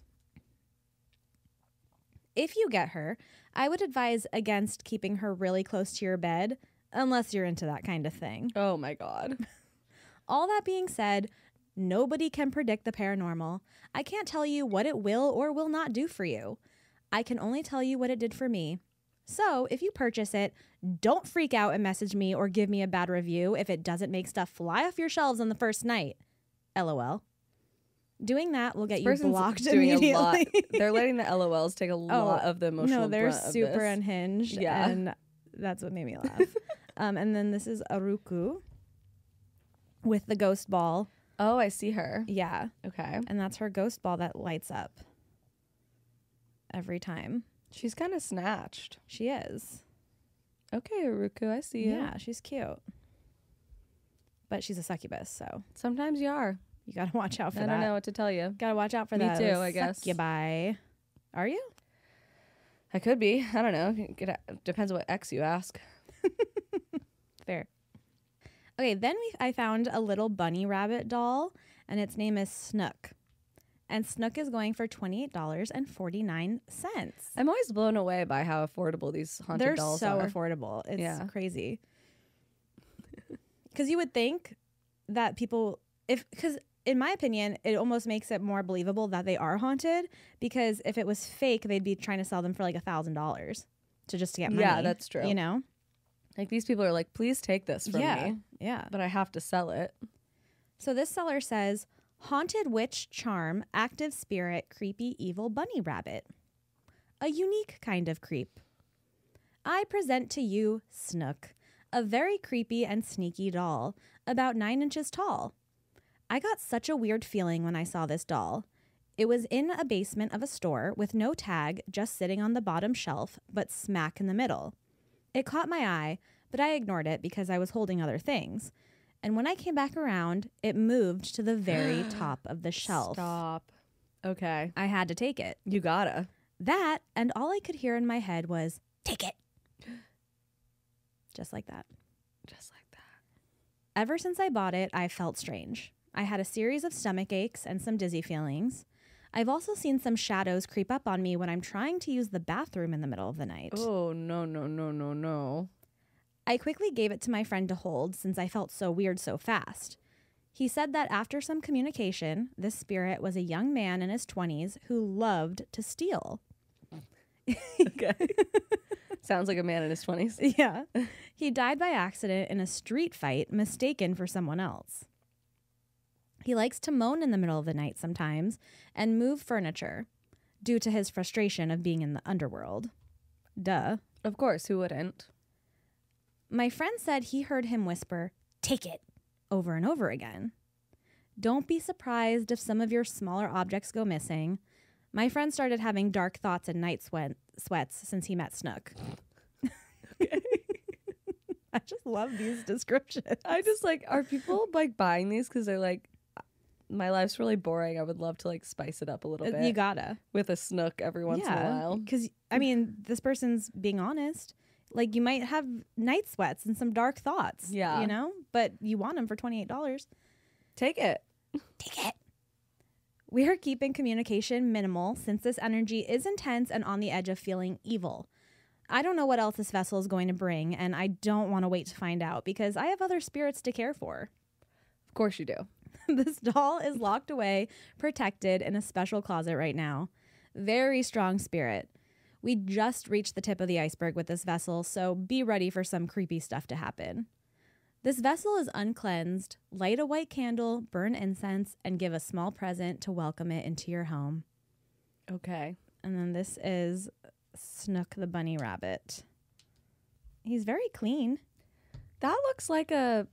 If you get her, I would advise against keeping her really close to your bed, unless you're into that kind of thing. Oh my God. All that being said, nobody can predict the paranormal. I can't tell you what it will or will not do for you. I can only tell you what it did for me. So if you purchase it, don't freak out and message me or give me a bad review if it doesn't make stuff fly off your shelves on the first night. LOL. Doing that will get This you person's blocked doing immediately. a lot. They're letting the L O Ls take a lot of the emotional No, they're brunt of super this. unhinged. Yeah. And that's what made me laugh. um, and then this is Aruku with the ghost ball. Oh, I see her. Yeah. Okay. And that's her ghost ball that lights up every time. She's kind of snatched. She is. Okay, Aruku, I see you. Yeah, she's cute. But she's a succubus, so Sometimes you are. you gotta watch out for I that. don't know what to tell you. Gotta watch out for Me that. too, I guess. Succubi. Are you? I could be. I don't know. It depends what X you ask. Fair. Okay, then we I found a little bunny rabbit doll, and its name is Snook. And Snook is going for twenty-eight dollars and forty-nine cents. I'm always blown away by how affordable these haunted They're dolls so are. affordable. It's Yeah. crazy. Because you would think that people, if because in my opinion, it almost makes it more believable that they are haunted. Because if it was fake, they'd be trying to sell them for like a thousand dollars to just to get money. Yeah, that's true. You know? Like these people are like, please take this from yeah, me, yeah. but I have to sell it. So this seller says, haunted witch charm, active spirit, creepy evil bunny rabbit. A unique kind of creep. I present to you Snook, a very creepy and sneaky doll, about nine inches tall. I got such a weird feeling when I saw this doll. It was in a basement of a store with no tag, just sitting on the bottom shelf, but smack in the middle. It caught my eye, but I ignored it because I was holding other things. And when I came back around, it moved to the very top of the shelf. Stop. Okay. I had to take it. You gotta. That, and all I could hear in my head was, take it. Just like that. Just like that. Ever since I bought it, I felt strange. I had a series of stomach aches and some dizzy feelings. I've also seen some shadows creep up on me when I'm trying to use the bathroom in the middle of the night. Oh, no, no, no, no, no. I quickly gave it to my friend to hold since I felt so weird so fast. He said that after some communication, this spirit was a young man in his twenties who loved to steal. Okay. Sounds like a man in his twenties. Yeah. He died by accident in a street fight mistaken for someone else. He likes to moan in the middle of the night sometimes and move furniture due to his frustration of being in the underworld. Duh. Of course, who wouldn't? My friend said he heard him whisper, "Take it," over and over again. Don't be surprised if some of your smaller objects go missing. My friend started having dark thoughts and night sweat, sweats since he met Snook. Okay. I just love these descriptions. I just like, are people like buying these because they're like, my life's really boring. I would love to like spice it up a little bit. You gotta. With a Snook every once in a while. Because, I mean, this person's being honest. Like, you might have night sweats and some dark thoughts. Yeah. You know? But you want them for twenty-eight dollars. Take it. Take it. We are keeping communication minimal since this energy is intense and on the edge of feeling evil. I don't know what else this vessel is going to bring, and I don't want to wait to find out because I have other spirits to care for. Of course you do. This doll is locked away, protected in a special closet right now. Very strong spirit. We just reached the tip of the iceberg with this vessel, so be ready for some creepy stuff to happen. This vessel is uncleansed. Light a white candle, burn incense, and give a small present to welcome it into your home. Okay. And then this is Snook the bunny rabbit. He's very clean. That looks like a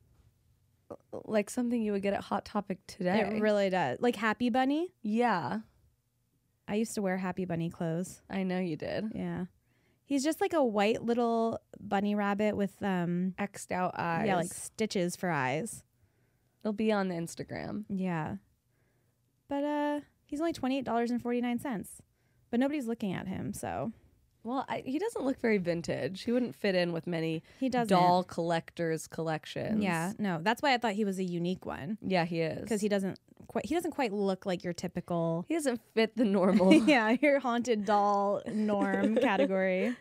like something you would get at Hot Topic today. It really does. Like Happy Bunny. Yeah. I used to wear Happy Bunny clothes. I know you did. Yeah. He's just like a white little bunny rabbit with um X'd out eyes. yeah, like stitches for eyes. It'll be on the Instagram. Yeah. But uh he's only twenty-eight dollars and forty-nine cents. But nobody's looking at him, so. Well, I, he doesn't look very vintage. He wouldn't fit in with many He doesn't. doll collectors' collections. Yeah, no. That's why I thought he was a unique one. Yeah, he is. Because he doesn't quite he doesn't quite look like your typical He doesn't fit the normal. yeah, your haunted doll norm category.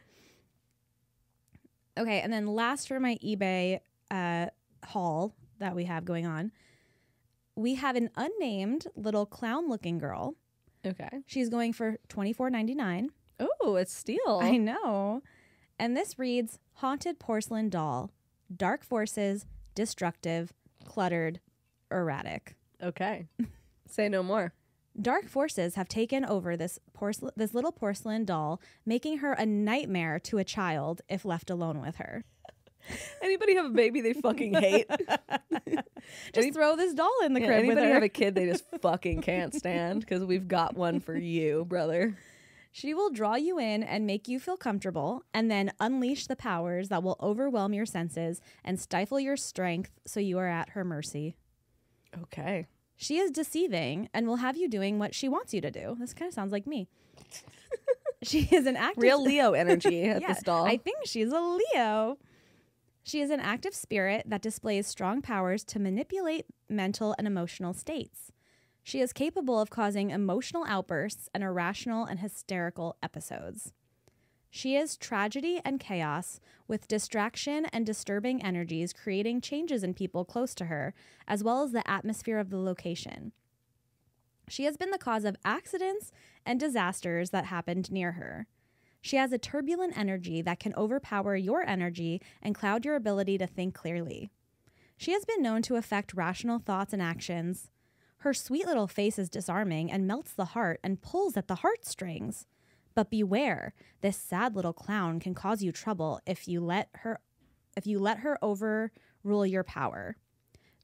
Okay, and then last for my eBay uh, haul that we have going on, we have an unnamed little clown-looking girl. Okay. She's going for twenty-four ninety-nine. Oh, it's steel. I know. And this reads, Haunted Porcelain Doll. Dark forces, destructive, cluttered, erratic. Okay. Say no more. Dark forces have taken over this porcelain, this little porcelain doll, making her a nightmare to a child if left alone with her. Anybody have a baby they fucking hate? Just Any, throw this doll in the yeah, crib with anybody her. have a kid they just fucking can't stand? Because we've got one for you, brother. She will draw you in and make you feel comfortable, and then unleash the powers that will overwhelm your senses and stifle your strength so you are at her mercy. Okay. She is deceiving and will have you doing what she wants you to do. This kind of sounds like me. She is an active... Real Leo energy at yeah, this doll. I think she's a Leo. She is an active spirit that displays strong powers to manipulate mental and emotional states. She is capable of causing emotional outbursts and irrational and hysterical episodes. She is tragedy and chaos, with distraction and disturbing energies creating changes in people close to her, as well as the atmosphere of the location. She has been the cause of accidents and disasters that happened near her. She has a turbulent energy that can overpower your energy and cloud your ability to think clearly. She has been known to affect rational thoughts and actions. Her sweet little face is disarming and melts the heart and pulls at the heartstrings. But beware, this sad little clown can cause you trouble if you let her if you let her overrule your power.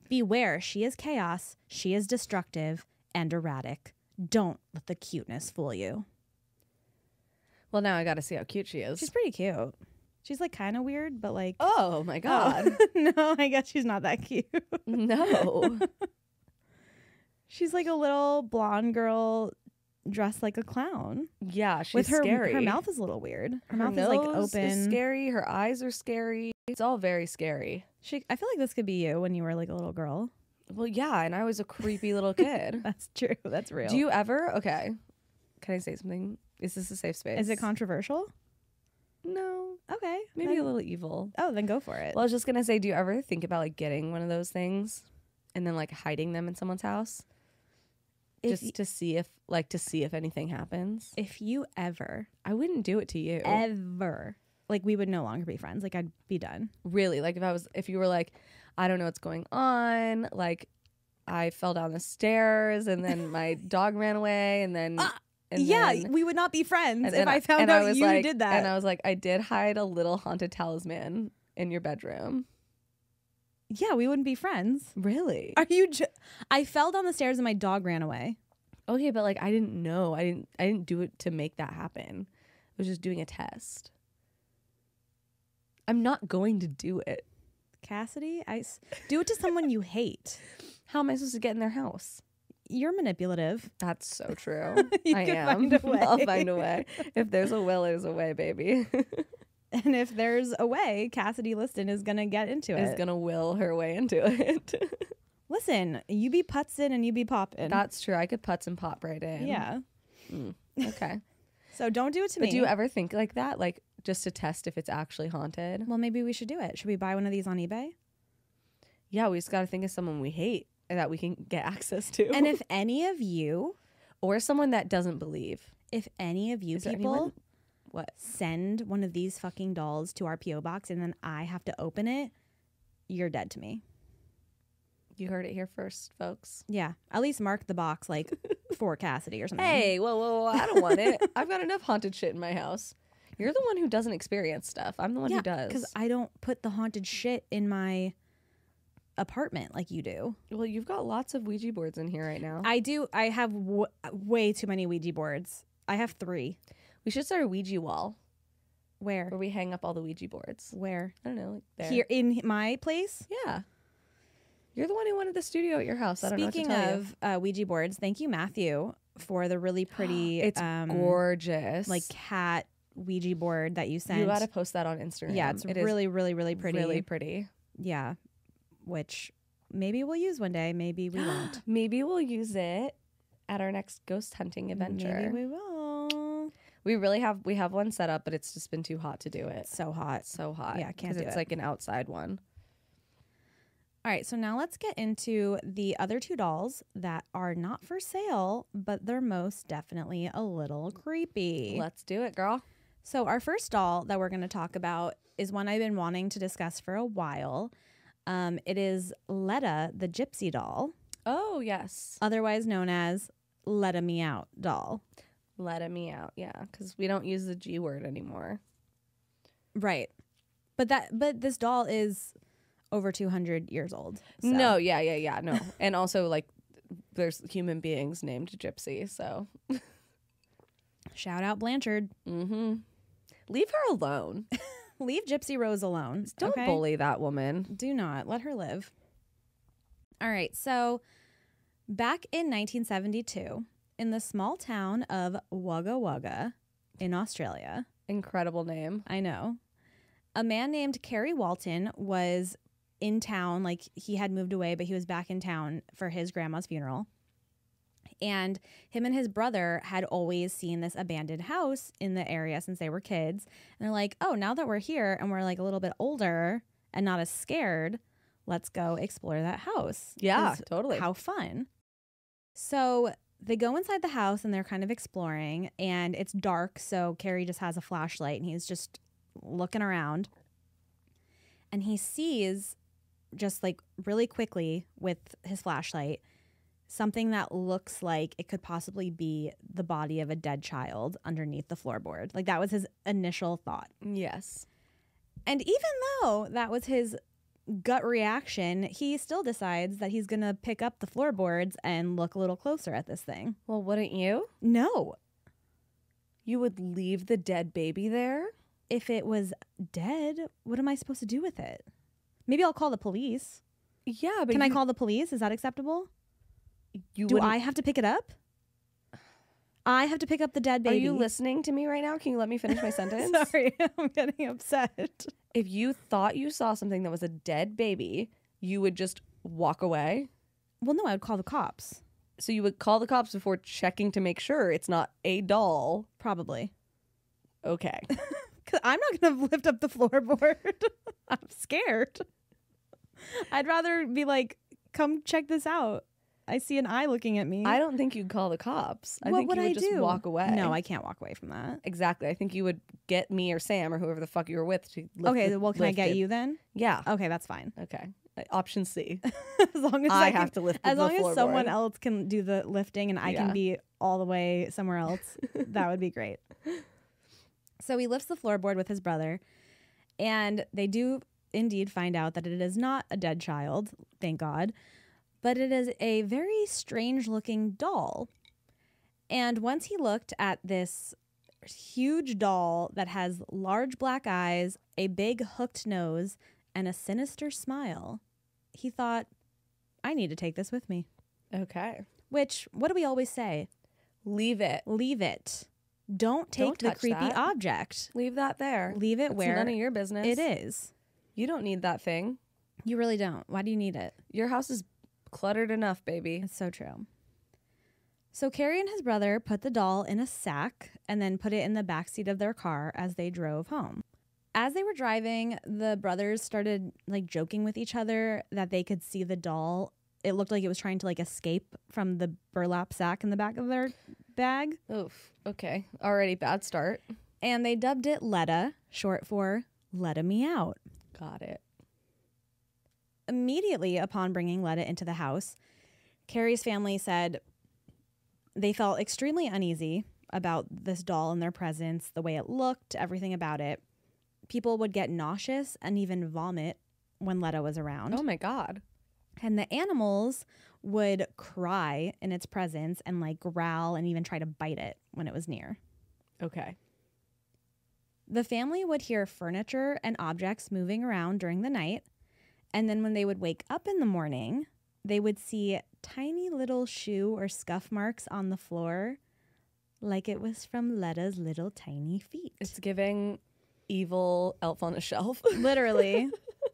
Beware, she is chaos, she is destructive and erratic. Don't let the cuteness fool you. Well, now I got to see how cute she is. She's pretty cute. She's like kind of weird, but like... Oh, my God. Oh. No, I guess she's not that cute. No. She's like a little blonde girl dressed like a clown. Yeah, she's With her, scary. her mouth is a little weird. Her, Her mouth nose is like open. is scary. Her eyes are scary. It's all very scary. She, I feel like this could be you when you were like a little girl. Well, yeah, and I was a creepy little kid. That's true. That's real. Do you ever... Okay. Can I say something? Is this a safe space? Is it controversial? No. Okay. Maybe then, a little evil. Oh, then go for it. Well, I was just going to say, do you ever think about like getting one of those things and then like hiding them in someone's house? If Just y- to see if like to see if anything happens. if you ever, I wouldn't do it to you. ever, like we would no longer be friends. Like I'd be done. Really? Like if I was if you were like, I don't know what's going on, like I fell down the stairs and then my dog ran away and then Uh, and yeah, then, we would not be friends and if then I found and out I was you like, did that. And I was like, I did hide a little haunted talisman in your bedroom. Yeah, we wouldn't be friends. Really? Are you? Ju- I fell down the stairs and my dog ran away. Okay, but like I didn't know. I didn't I didn't do it to make that happen. I was just doing a test. I'm not going to do it. Cassidy, I s- do it to someone you hate. How am I supposed to get in their house? You're manipulative. That's so true. You I can am. find a way. I'll find a way. If there's a will, there's a way, baby. And if there's a way, Cassidy Liston is gonna get into Is it. gonna will her way into it. Listen, you be putzing and you be popping. That's true. I could putz and pop right in. Yeah. Mm, okay. So don't do it to But me. do you ever think like that? Like just to test if it's actually haunted? Well, maybe we should do it. Should we buy one of these on eBay? Yeah, we just gotta think of someone we hate and that we can get access to. And if any of you, or someone that doesn't believe. if any of you Is there people anyone? What? send one of these fucking dolls to our P O box and then I have to open it, you're dead to me. You heard it here first, folks. Yeah. At least mark the box like for Cassidy or something. Hey, whoa, whoa, whoa, I don't want it. I've got enough haunted shit in my house. You're the one who doesn't experience stuff. I'm the one yeah, who does. because I don't put the haunted shit in my apartment like you do. Well, you've got lots of Ouija boards in here right now. I do. I have w- way too many Ouija boards. I have three. We should start a Ouija wall Where? where we hang up all the Ouija boards. Where? I don't know, like there. Here in my place? Yeah. You're the one who wanted the studio at your house. I don't Speaking know what to tell of uh, Ouija boards, thank you, Matthew, for the really pretty, It's um, gorgeous. like cat Ouija board that you sent. You got to post that on Instagram. Yeah, it's It is really, really, really pretty. Really pretty. Yeah, which maybe we'll use one day. Maybe we won't. Maybe we'll use it at our next ghost hunting adventure. Maybe we will. We really have we have one set up, but it's just been too hot to do it. It's so hot. It's so hot. Yeah, can't 'cause do it's it. like an outside one. All right, so now let's get into the other two dolls that are not for sale, but they're most definitely a little creepy. Let's do it, girl. So our first doll that we're going to talk about is one I've been wanting to discuss for a while. Um, it is Letta, the gypsy doll, Oh, yes. otherwise known as Letta Me Out doll. Let me out. Yeah, because we don't use the G word anymore. Right. But that but this doll is over two hundred years old. so- No, yeah, yeah, yeah, no. And also, like, there's human beings named Gypsy, so. Shout out Blanchard. Mm-hmm. Leave her alone. Leave Gypsy Rose alone. Don't okay? bully that woman. Do not. Let her live. All right. So back in nineteen seventy-two, in the small town of Wagga Wagga in Australia, Incredible name. I know, a man named Kerry Walton was in town. Like he had moved away, but he was back in town for his grandma's funeral. And him and his brother had always seen this abandoned house in the area since they were kids. And they're like, oh, now that we're here and we're like a little bit older and not as scared, let's go explore that house. Yeah, 'Cause totally. How fun. So they go inside the house and they're kind of exploring, and it's dark. So Carrie just has a flashlight and he's just looking around. And he sees, just like really quickly with his flashlight, something that looks like it could possibly be the body of a dead child underneath the floorboard. Like that was his initial thought. Yes. And even though that was his gut reaction, he still decides that he's going to pick up the floorboards and look a little closer at this thing. Well, wouldn't you? No. You would leave the dead baby there? If it was dead, what am I supposed to do with it? Maybe I'll call the police. Yeah, but Can you, I call the police? Is that acceptable? you Do wouldn't- I have to pick it up? I have to pick up the dead baby. Are you listening to me right now? Can you let me finish my sentence? Sorry, I'm getting upset. If you thought you saw something that was a dead baby, you would just walk away? Well, no, I would call the cops. So you would call the cops before checking to make sure it's not a doll? Probably. Okay. Because I'm not going to lift up the floorboard. I'm scared. I'd rather be like, come check this out. I see an eye looking at me. I don't think you'd call the cops. I what think would you would I just do? walk away. No, I can't walk away from that. Exactly. I think you would get me or Sam or whoever the fuck you were with to lift Okay, the, well, can I lift get it. you then? Yeah. Okay, that's fine. Okay. Uh, Option C. As long as I, I, have can, to lift the, as the long as someone floorboard. else can do the lifting and I Yeah. can be all the way somewhere else, that would be great. So he lifts the floorboard with his brother, and they do indeed find out that it is not a dead child, thank God, but it is a very strange looking doll. And once he looked at this huge doll that has large black eyes, a big hooked nose, and a sinister smile, he thought, I need to take this with me. Okay. Which, what do we always say? Leave it. Leave it. Don't take Don't the touch creepy that. object. Leave that there. Leave it It's where none of your business. it is. You don't need that thing. You really don't. Why do you need it? Your house is cluttered enough, baby. It's so true. So Carrie and his brother put the doll in a sack and then put it in the backseat of their car as they drove home. As they were driving, the brothers started like joking with each other that they could see the doll. It looked like it was trying to like escape from the burlap sack in the back of their bag. Oof. Okay. Already bad start. And they dubbed it Letta, short for Letta Me Out. Got it. Immediately upon bringing Letta into the house, Carrie's family said they felt extremely uneasy about this doll in their presence, the way it looked, everything about it. People would get nauseous and even vomit when Letta was around. Oh my God. And the animals would cry in its presence and like growl and even try to bite it when it was near. Okay. The family would hear furniture and objects moving around during the night. And then when they would wake up in the morning, they would see tiny little shoe or scuff marks on the floor like it was from Letta's little tiny feet. It's giving evil elf on a shelf. Literally.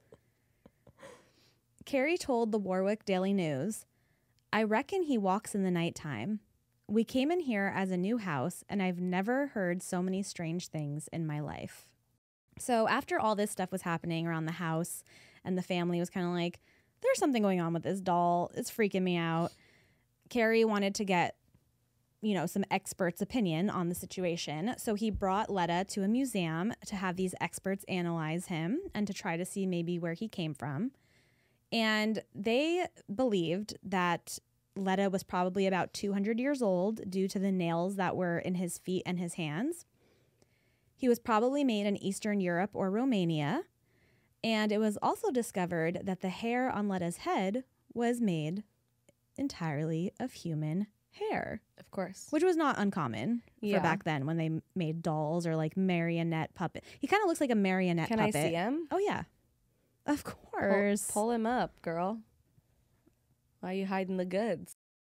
Carrie told the Warwick Daily News, I reckon he walks in the nighttime. We came in here as a new house, and I've never heard so many strange things in my life. So after all this stuff was happening around the house, and the family was kind of like, there's something going on with this doll. It's freaking me out. Carrie wanted to get, you know, some experts' opinion on the situation. So he brought Letta to a museum to have these experts analyze him and to try to see maybe where he came from. And they believed that Letta was probably about two hundred years old due to the nails that were in his feet and his hands. He was probably made in Eastern Europe or Romania. And it was also discovered that the hair on Letta's head was made entirely of human hair. Of course. Which was not uncommon Yeah. for back then when they m- made dolls or like marionette puppet. He kind of looks like a marionette Can puppet. I see him? Oh, yeah. Of Pull, course. pull him up, girl. Why are you hiding the goods?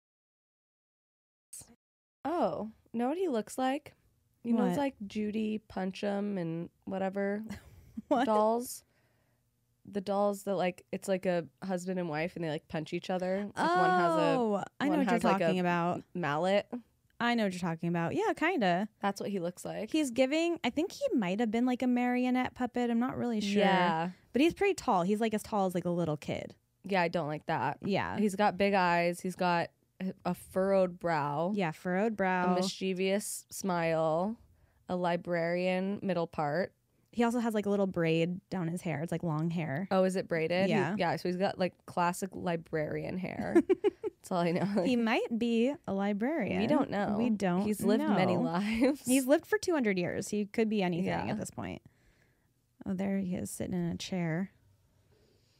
Oh, know what he looks like? You know, it's What? like Judy, Punch'em, and whatever What? dolls. The dolls that like it's like a husband and wife, and they like punch each other. Like oh, one has a I know one what you're has, like, a- talking about. mallet. I know what you're talking about. Yeah, kind of. That's what he looks like. He's giving, I think he might have been like a marionette puppet. I'm not really sure. Yeah, But he's pretty tall. He's like as tall as like a little kid. yeah. I don't like that. Yeah. He's got big eyes. He's got a- a furrowed brow. Yeah, furrowed A brow. mischievous smile. A librarian middle part. He also has like a little braid down his hair. It's like long hair. Oh, is it braided? He- Yeah. yeah. So he's got like classic librarian hair. That's all I know. He might be a librarian. we don't know. We don't He's lived many know. lives. He's lived for two hundred years. He could be anything Yeah. at this point. Oh, there he is sitting in a chair.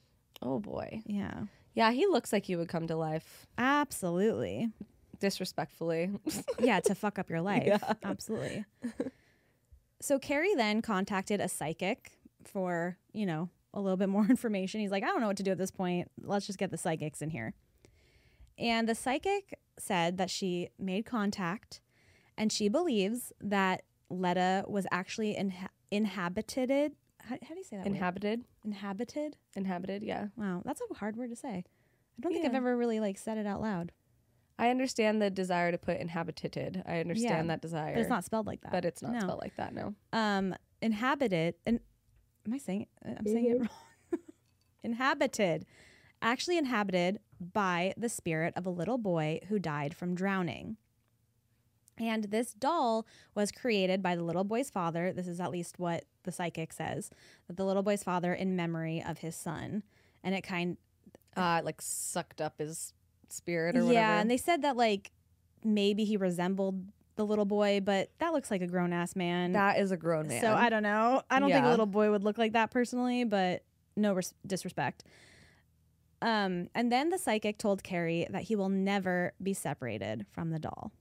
Oh, boy. Yeah. Yeah, he looks like he would come to life. Absolutely. Disrespectfully. Yeah, to fuck up your life. Yeah. Absolutely. So Carrie then contacted a psychic for, you know, a little bit more information. He's like, I don't know what to do at this point. Let's just get the psychics in here. And the psychic said that she made contact and she believes that Letta was actually inha- inhabited. How, how do you say that? Inhabited. Word? Inhabited? Inhabited, yeah. Wow, that's a hard word to say. I don't think Yeah. I've ever really like said it out loud. I understand the desire to put inhabited. I understand Yeah, that desire. But it's not spelled like that. But it's not No. spelled like that, no. Um, inhabited. And am I saying it? I'm saying it wrong. Inhabited. Actually inhabited by the spirit of a little boy who died from drowning. And this doll was created by the little boy's father. This is at least what the psychic says, that the little boy's father in memory of his son. And it kind Uh, like sucked up his spirit or whatever. yeah, and they said that like maybe he resembled the little boy, but that looks like a grown ass man. That is a grown man. So I don't know. I don't think a Yeah. little boy would look like that personally, but no res- disrespect. Um, and then the psychic told Carrie that he will never be separated from the doll.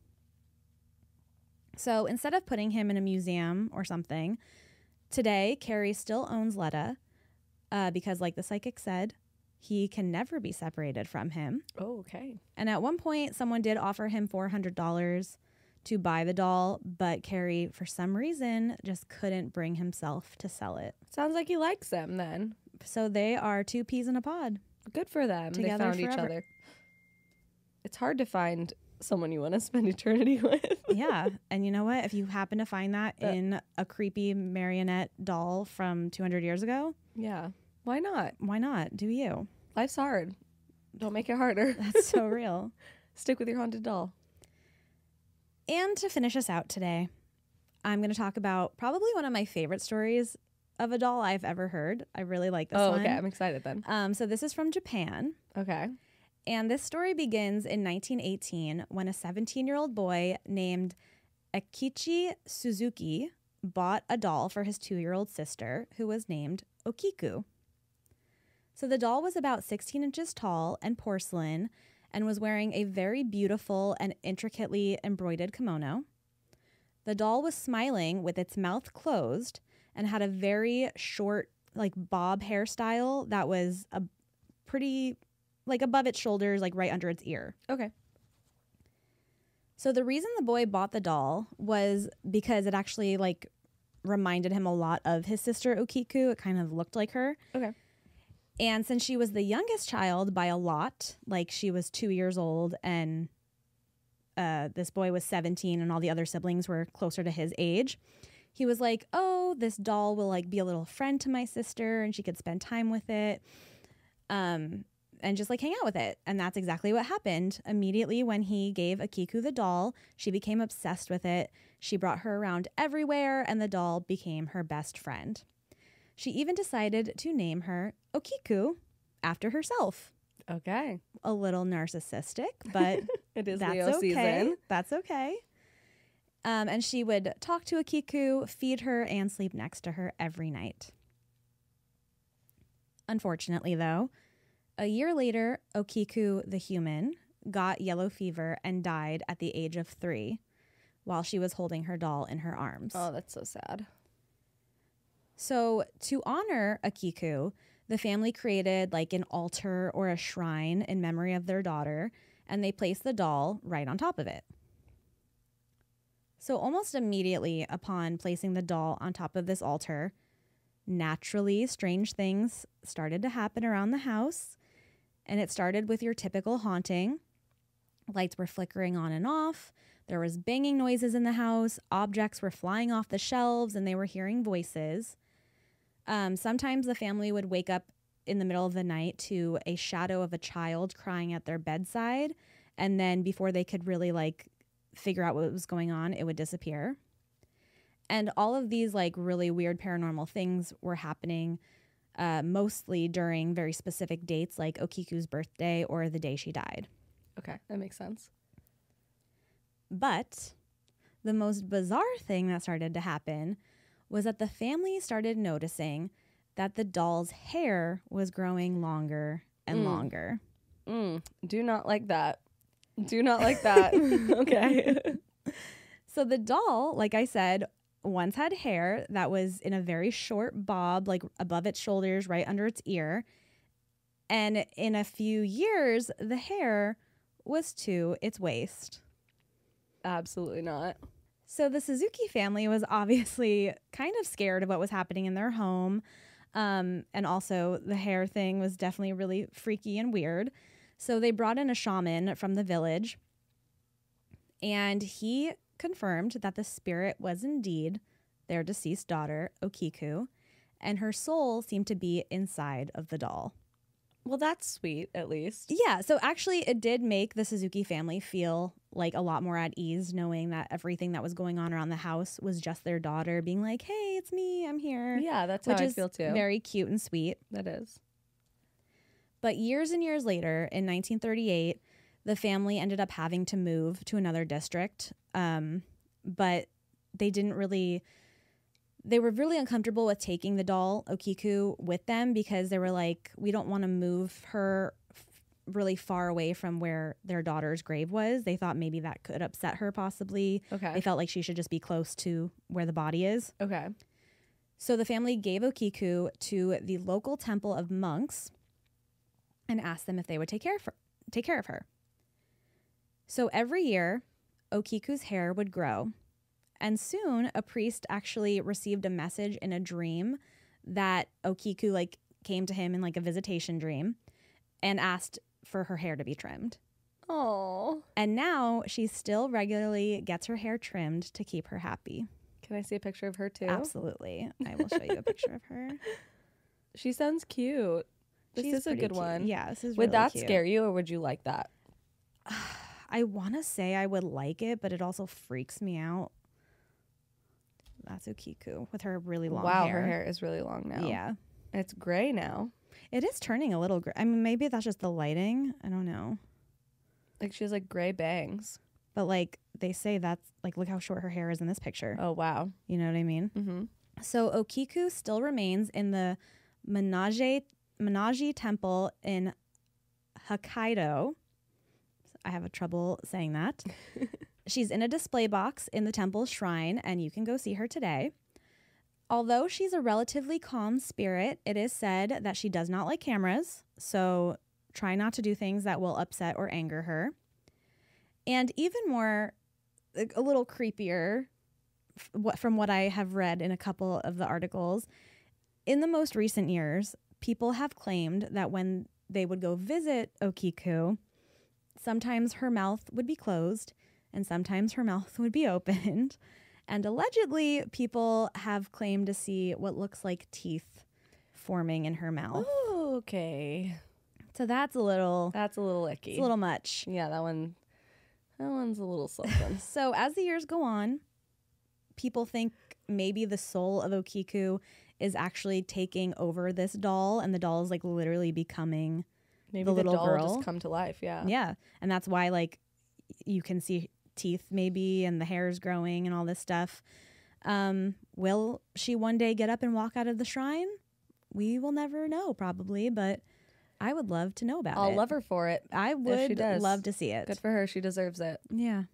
So instead of putting him in a museum or something, today Carrie still owns Letta uh, because, like the psychic said, he can never be separated from him. Oh, okay. And at one point, someone did offer him four hundred dollars to buy the doll, but Carrie, for some reason, just couldn't bring himself to sell it. Sounds like he likes them then. So they are two peas in a pod. Good for them. Together They found each forever. other. It's hard to find someone you want to spend eternity with. Yeah. And you know what? If you happen to find that Uh, in a creepy marionette doll from two hundred years ago, Yeah. Why not? why not? Do you? Life's hard. Don't make it harder. That's so real. Stick with your haunted doll. And to finish us out today, I'm going to talk about probably one of my favorite stories of a doll I've ever heard. I really like this oh, one. okay. I'm excited then. Um, so this is from Japan. Okay. And this story begins in nineteen eighteen when a seventeen-year-old boy named Akichi Suzuki bought a doll for his two-year-old sister who was named Okiku. So the doll was about sixteen inches tall and porcelain and was wearing a very beautiful and intricately embroidered kimono. The doll was smiling with its mouth closed and had a very short, like bob hairstyle that was a pretty, like above its shoulders, like right under its ear. Okay. So the reason the boy bought the doll was because it actually like reminded him a lot of his sister Okiku. It kind of looked like her. Okay. And since she was the youngest child by a lot, like she was two years old and uh, this boy was seventeen and all the other siblings were closer to his age, he was like, oh, this doll will like be a little friend to my sister and she could spend time with it um, and just like hang out with it. And that's exactly what happened. Immediately when he gave Akiku the doll, she became obsessed with it. She brought her around everywhere and the doll became her best friend. She even decided to name her Okiku after herself. Okay. A little narcissistic, but It is that's Leo okay. season. That's okay. Um, and she would talk to Okiku, feed her, and sleep next to her every night. Unfortunately, though, a year later, Okiku the human got yellow fever and died at the age of three while she was holding her doll in her arms. Oh, that's so sad. So to honor Okiku, the family created like an altar or a shrine in memory of their daughter, and they placed the doll right on top of it. So almost immediately upon placing the doll on top of this altar, naturally strange things started to happen around the house, and it started with your typical haunting. Lights were flickering on and off. There was banging noises in the house. Objects were flying off the shelves, and they were hearing voices. Um, sometimes the family would wake up in the middle of the night to a shadow of a child crying at their bedside. And then before they could really like figure out what was going on, it would disappear. And all of these like really weird paranormal things were happening uh, mostly during very specific dates like Okiku's birthday or the day she died. Okay, that makes sense. But the most bizarre thing that started to happen was that the family started noticing that the doll's hair was growing longer and Mm. longer. Mm, do not like that. Do not like that. Okay. So the doll, like I said, once had hair that was in a very short bob, like above its shoulders, right under its ear. And in a few years, the hair was to its waist. Absolutely not. So the Suzuki family was obviously kind of scared of what was happening in their home. Um, and also the hair thing was definitely really freaky and weird. So they brought in a shaman from the village, and he confirmed that the spirit was indeed their deceased daughter, Okiku, and her soul seemed to be inside of the doll. Well, that's sweet, at least. Yeah, so actually it did make the Suzuki family feel like a lot more at ease, knowing that everything that was going on around the house was just their daughter being like, hey, it's me, I'm here. Yeah, that's how which I is feel too. very cute and sweet. That is. But years and years later, in nineteen thirty-eight, the family ended up having to move to another district. Um, but they didn't really, they were really uncomfortable with taking the doll, Okiku, with them because they were like, we don't want to move her f- really far away from where their daughter's grave was. They thought maybe that could upset her possibly. Okay. They felt like she should just be close to where the body is. Okay. So the family gave Okiku to the local temple of monks and asked them if they would take care of her. Take care of her. So every year, Okiku's hair would grow. And soon, a priest actually received a message in a dream that Okiku like came to him in like a visitation dream and asked for her hair to be trimmed. Oh. And now she still regularly gets her hair trimmed to keep her happy. Can I see a picture of her too? Absolutely. I will show you a picture of her. She sounds cute. This She's is a pretty good cute. one. Yeah, this is Would really that cute. scare you, or would you like that? I want to say I would like it, but it also freaks me out. That's Okiku with her really long wow, hair. her hair is really long now. Yeah. It's gray now. It is turning a little gray. I mean, maybe that's just the lighting. I don't know. Like she has like gray bangs. But like they say that's like, look how short her hair is in this picture. Oh, wow. You know what I mean? Mm-hmm. So Okiku still remains in the Menage, Menage Temple in Hokkaido. I have a trouble saying that. She's in a display box in the temple's shrine, and you can go see her today. Although she's a relatively calm spirit, it is said that she does not like cameras, so try not to do things that will upset or anger her. And even more, like, a little creepier, f- what from what I have read in a couple of the articles, in the most recent years, people have claimed that when they would go visit Okiku, sometimes her mouth would be closed and sometimes her mouth would be opened. And allegedly, people have claimed to see what looks like teeth forming in her mouth. Okay. So that's a little, That's a little icky. it's a little much. Yeah, that one. That one's a little something. So as the years go on, people think maybe the soul of Okiku is actually taking over this doll, and the doll is like literally becoming Maybe the the, little doll girl. just come to life. Yeah. Yeah. And that's why like you can see teeth maybe and the hair is growing and all this stuff. Um, will she one day get up and walk out of the shrine? We will never know probably, but I would love to know about I'll it. love her for it. I she would does. love to see it. Good for her. She deserves it. Yeah.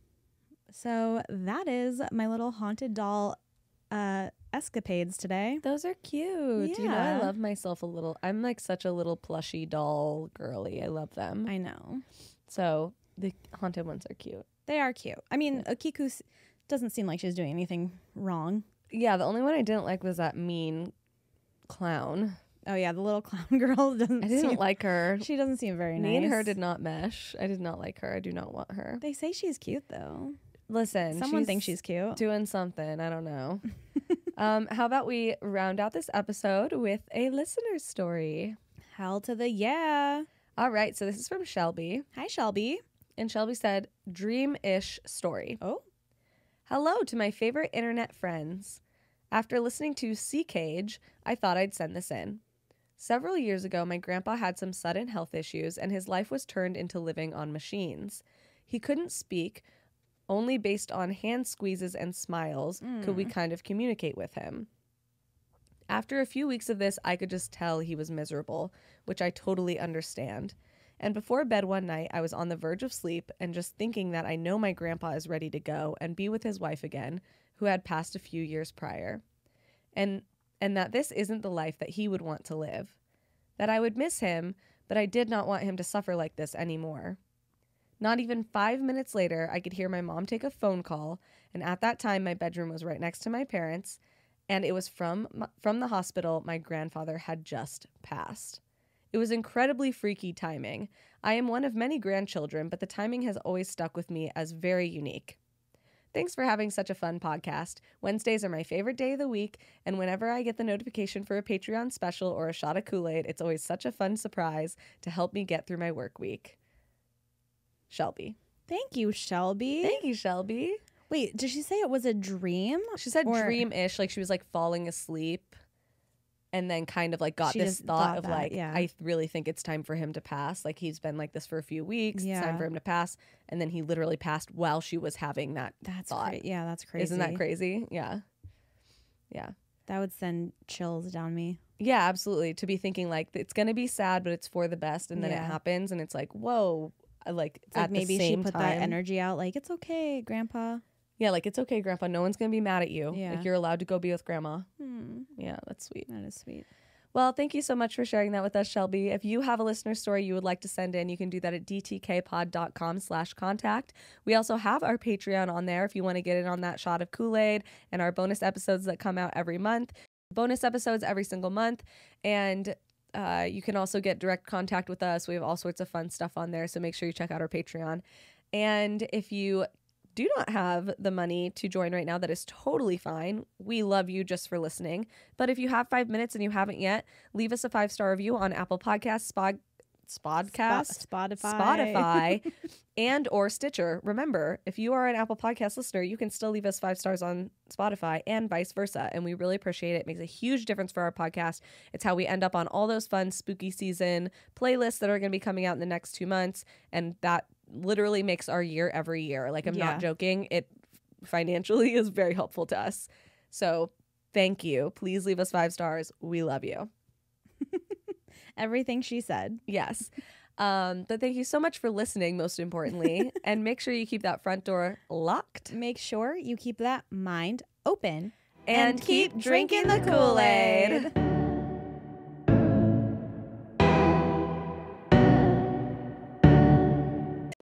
So that is my little haunted doll uh, escapades today. Those are cute. You know, I Yeah. love myself a little. I'm like such a little plushy doll girly. I love them. I know. So the haunted ones are cute. They are cute. I mean, Okiku s- doesn't seem like she's doing anything wrong. Yeah, the only one I didn't like was that mean clown. Oh yeah, the little clown girl doesn't I didn't seem, like her. she doesn't seem very nice. Me and her did not mesh. I did not like her. I do not want her. They say she's cute though. Listen, Someone thinks she's cute. doing something. I don't know. um, how about we round out this episode with a listener story? Hell to the yeah. All right, so this is from Shelby. Hi Shelby. And Shelby said, dream-ish story. Oh. Hello to my favorite internet friends. After listening to Sea Cage, I thought I'd send this in. Several years ago, my grandpa had some sudden health issues and his life was turned into living on machines. He couldn't speak. Only based on hand squeezes and smiles could we kind of communicate with him. After a few weeks of this, I could just tell he was miserable, which I totally understand. And before bed one night, I was on the verge of sleep and just thinking that I know my grandpa is ready to go and be with his wife again, who had passed a few years prior. And and that this isn't the life that he would want to live. That I would miss him, but I did not want him to suffer like this anymore. Not even five minutes later, I could hear my mom take a phone call, and at that time, my bedroom was right next to my parents', and it was from from the hospital my grandfather had just passed. It was incredibly freaky timing. I am one of many grandchildren, but the timing has always stuck with me as very unique. Thanks for having such a fun podcast. Wednesdays are my favorite day of the week, and whenever I get the notification for a Patreon special or a shot of Kool-Aid, it's always such a fun surprise to help me get through my work week. Shelby. Thank you, Shelby. Thank you, Shelby. Wait, did she say it was a dream? She said Or- dream-ish, like she was like falling asleep and then kind of like got She this just thought thought of that, like, yeah. I really think it's time for him to pass. Like he's been like this for a few weeks. It's Yeah. time for him to pass. And then he literally passed while she was having that That's thought. cra- yeah, that's crazy. Isn't that crazy? Yeah. Yeah. That would send chills down me. Yeah, absolutely. To be thinking like it's going to be sad, but it's for the best. And then Yeah. it happens and it's like, whoa, I like It's like at maybe the she same put time. that energy out like, it's okay, Grandpa. Yeah, like it's okay, Grandpa. No one's going to be mad at you. Yeah. Like you're allowed to go be with Grandma. Hmm, Yeah, that's sweet. that is sweet. Well, thank you so much for sharing that with us, Shelby. If you have a listener story you would like to send in, you can do that at dtkpod.com slash contact. We also have our Patreon on there if you want to get in on that shot of Kool-Aid and our bonus episodes that come out every month. Bonus episodes every single month. And uh, you can also get direct contact with us. We have all sorts of fun stuff on there, so make sure you check out our Patreon. And if you do not have the money to join right now, that is totally fine. We love you just for listening. But if you have five minutes and you haven't yet, leave us a five-star review on Apple Podcasts, Spod, Spodcast, Spot- Spotify. Spotify, and or Stitcher. Remember, if you are an Apple Podcast listener, you can still leave us five stars on Spotify and vice versa. And we really appreciate it. It makes a huge difference for our podcast. It's how we end up on all those fun spooky season playlists that are going to be coming out in the next two months. And that literally makes our year every year. Like, I'm Yeah. not joking. It financially is very helpful to us. So thank you. Please leave us five stars. We love you. Everything she said. Yes. Um, but thank you so much for listening, most importantly. And make sure you keep that front door locked. Make sure you keep that mind open And keep drinking the Kool-Aid.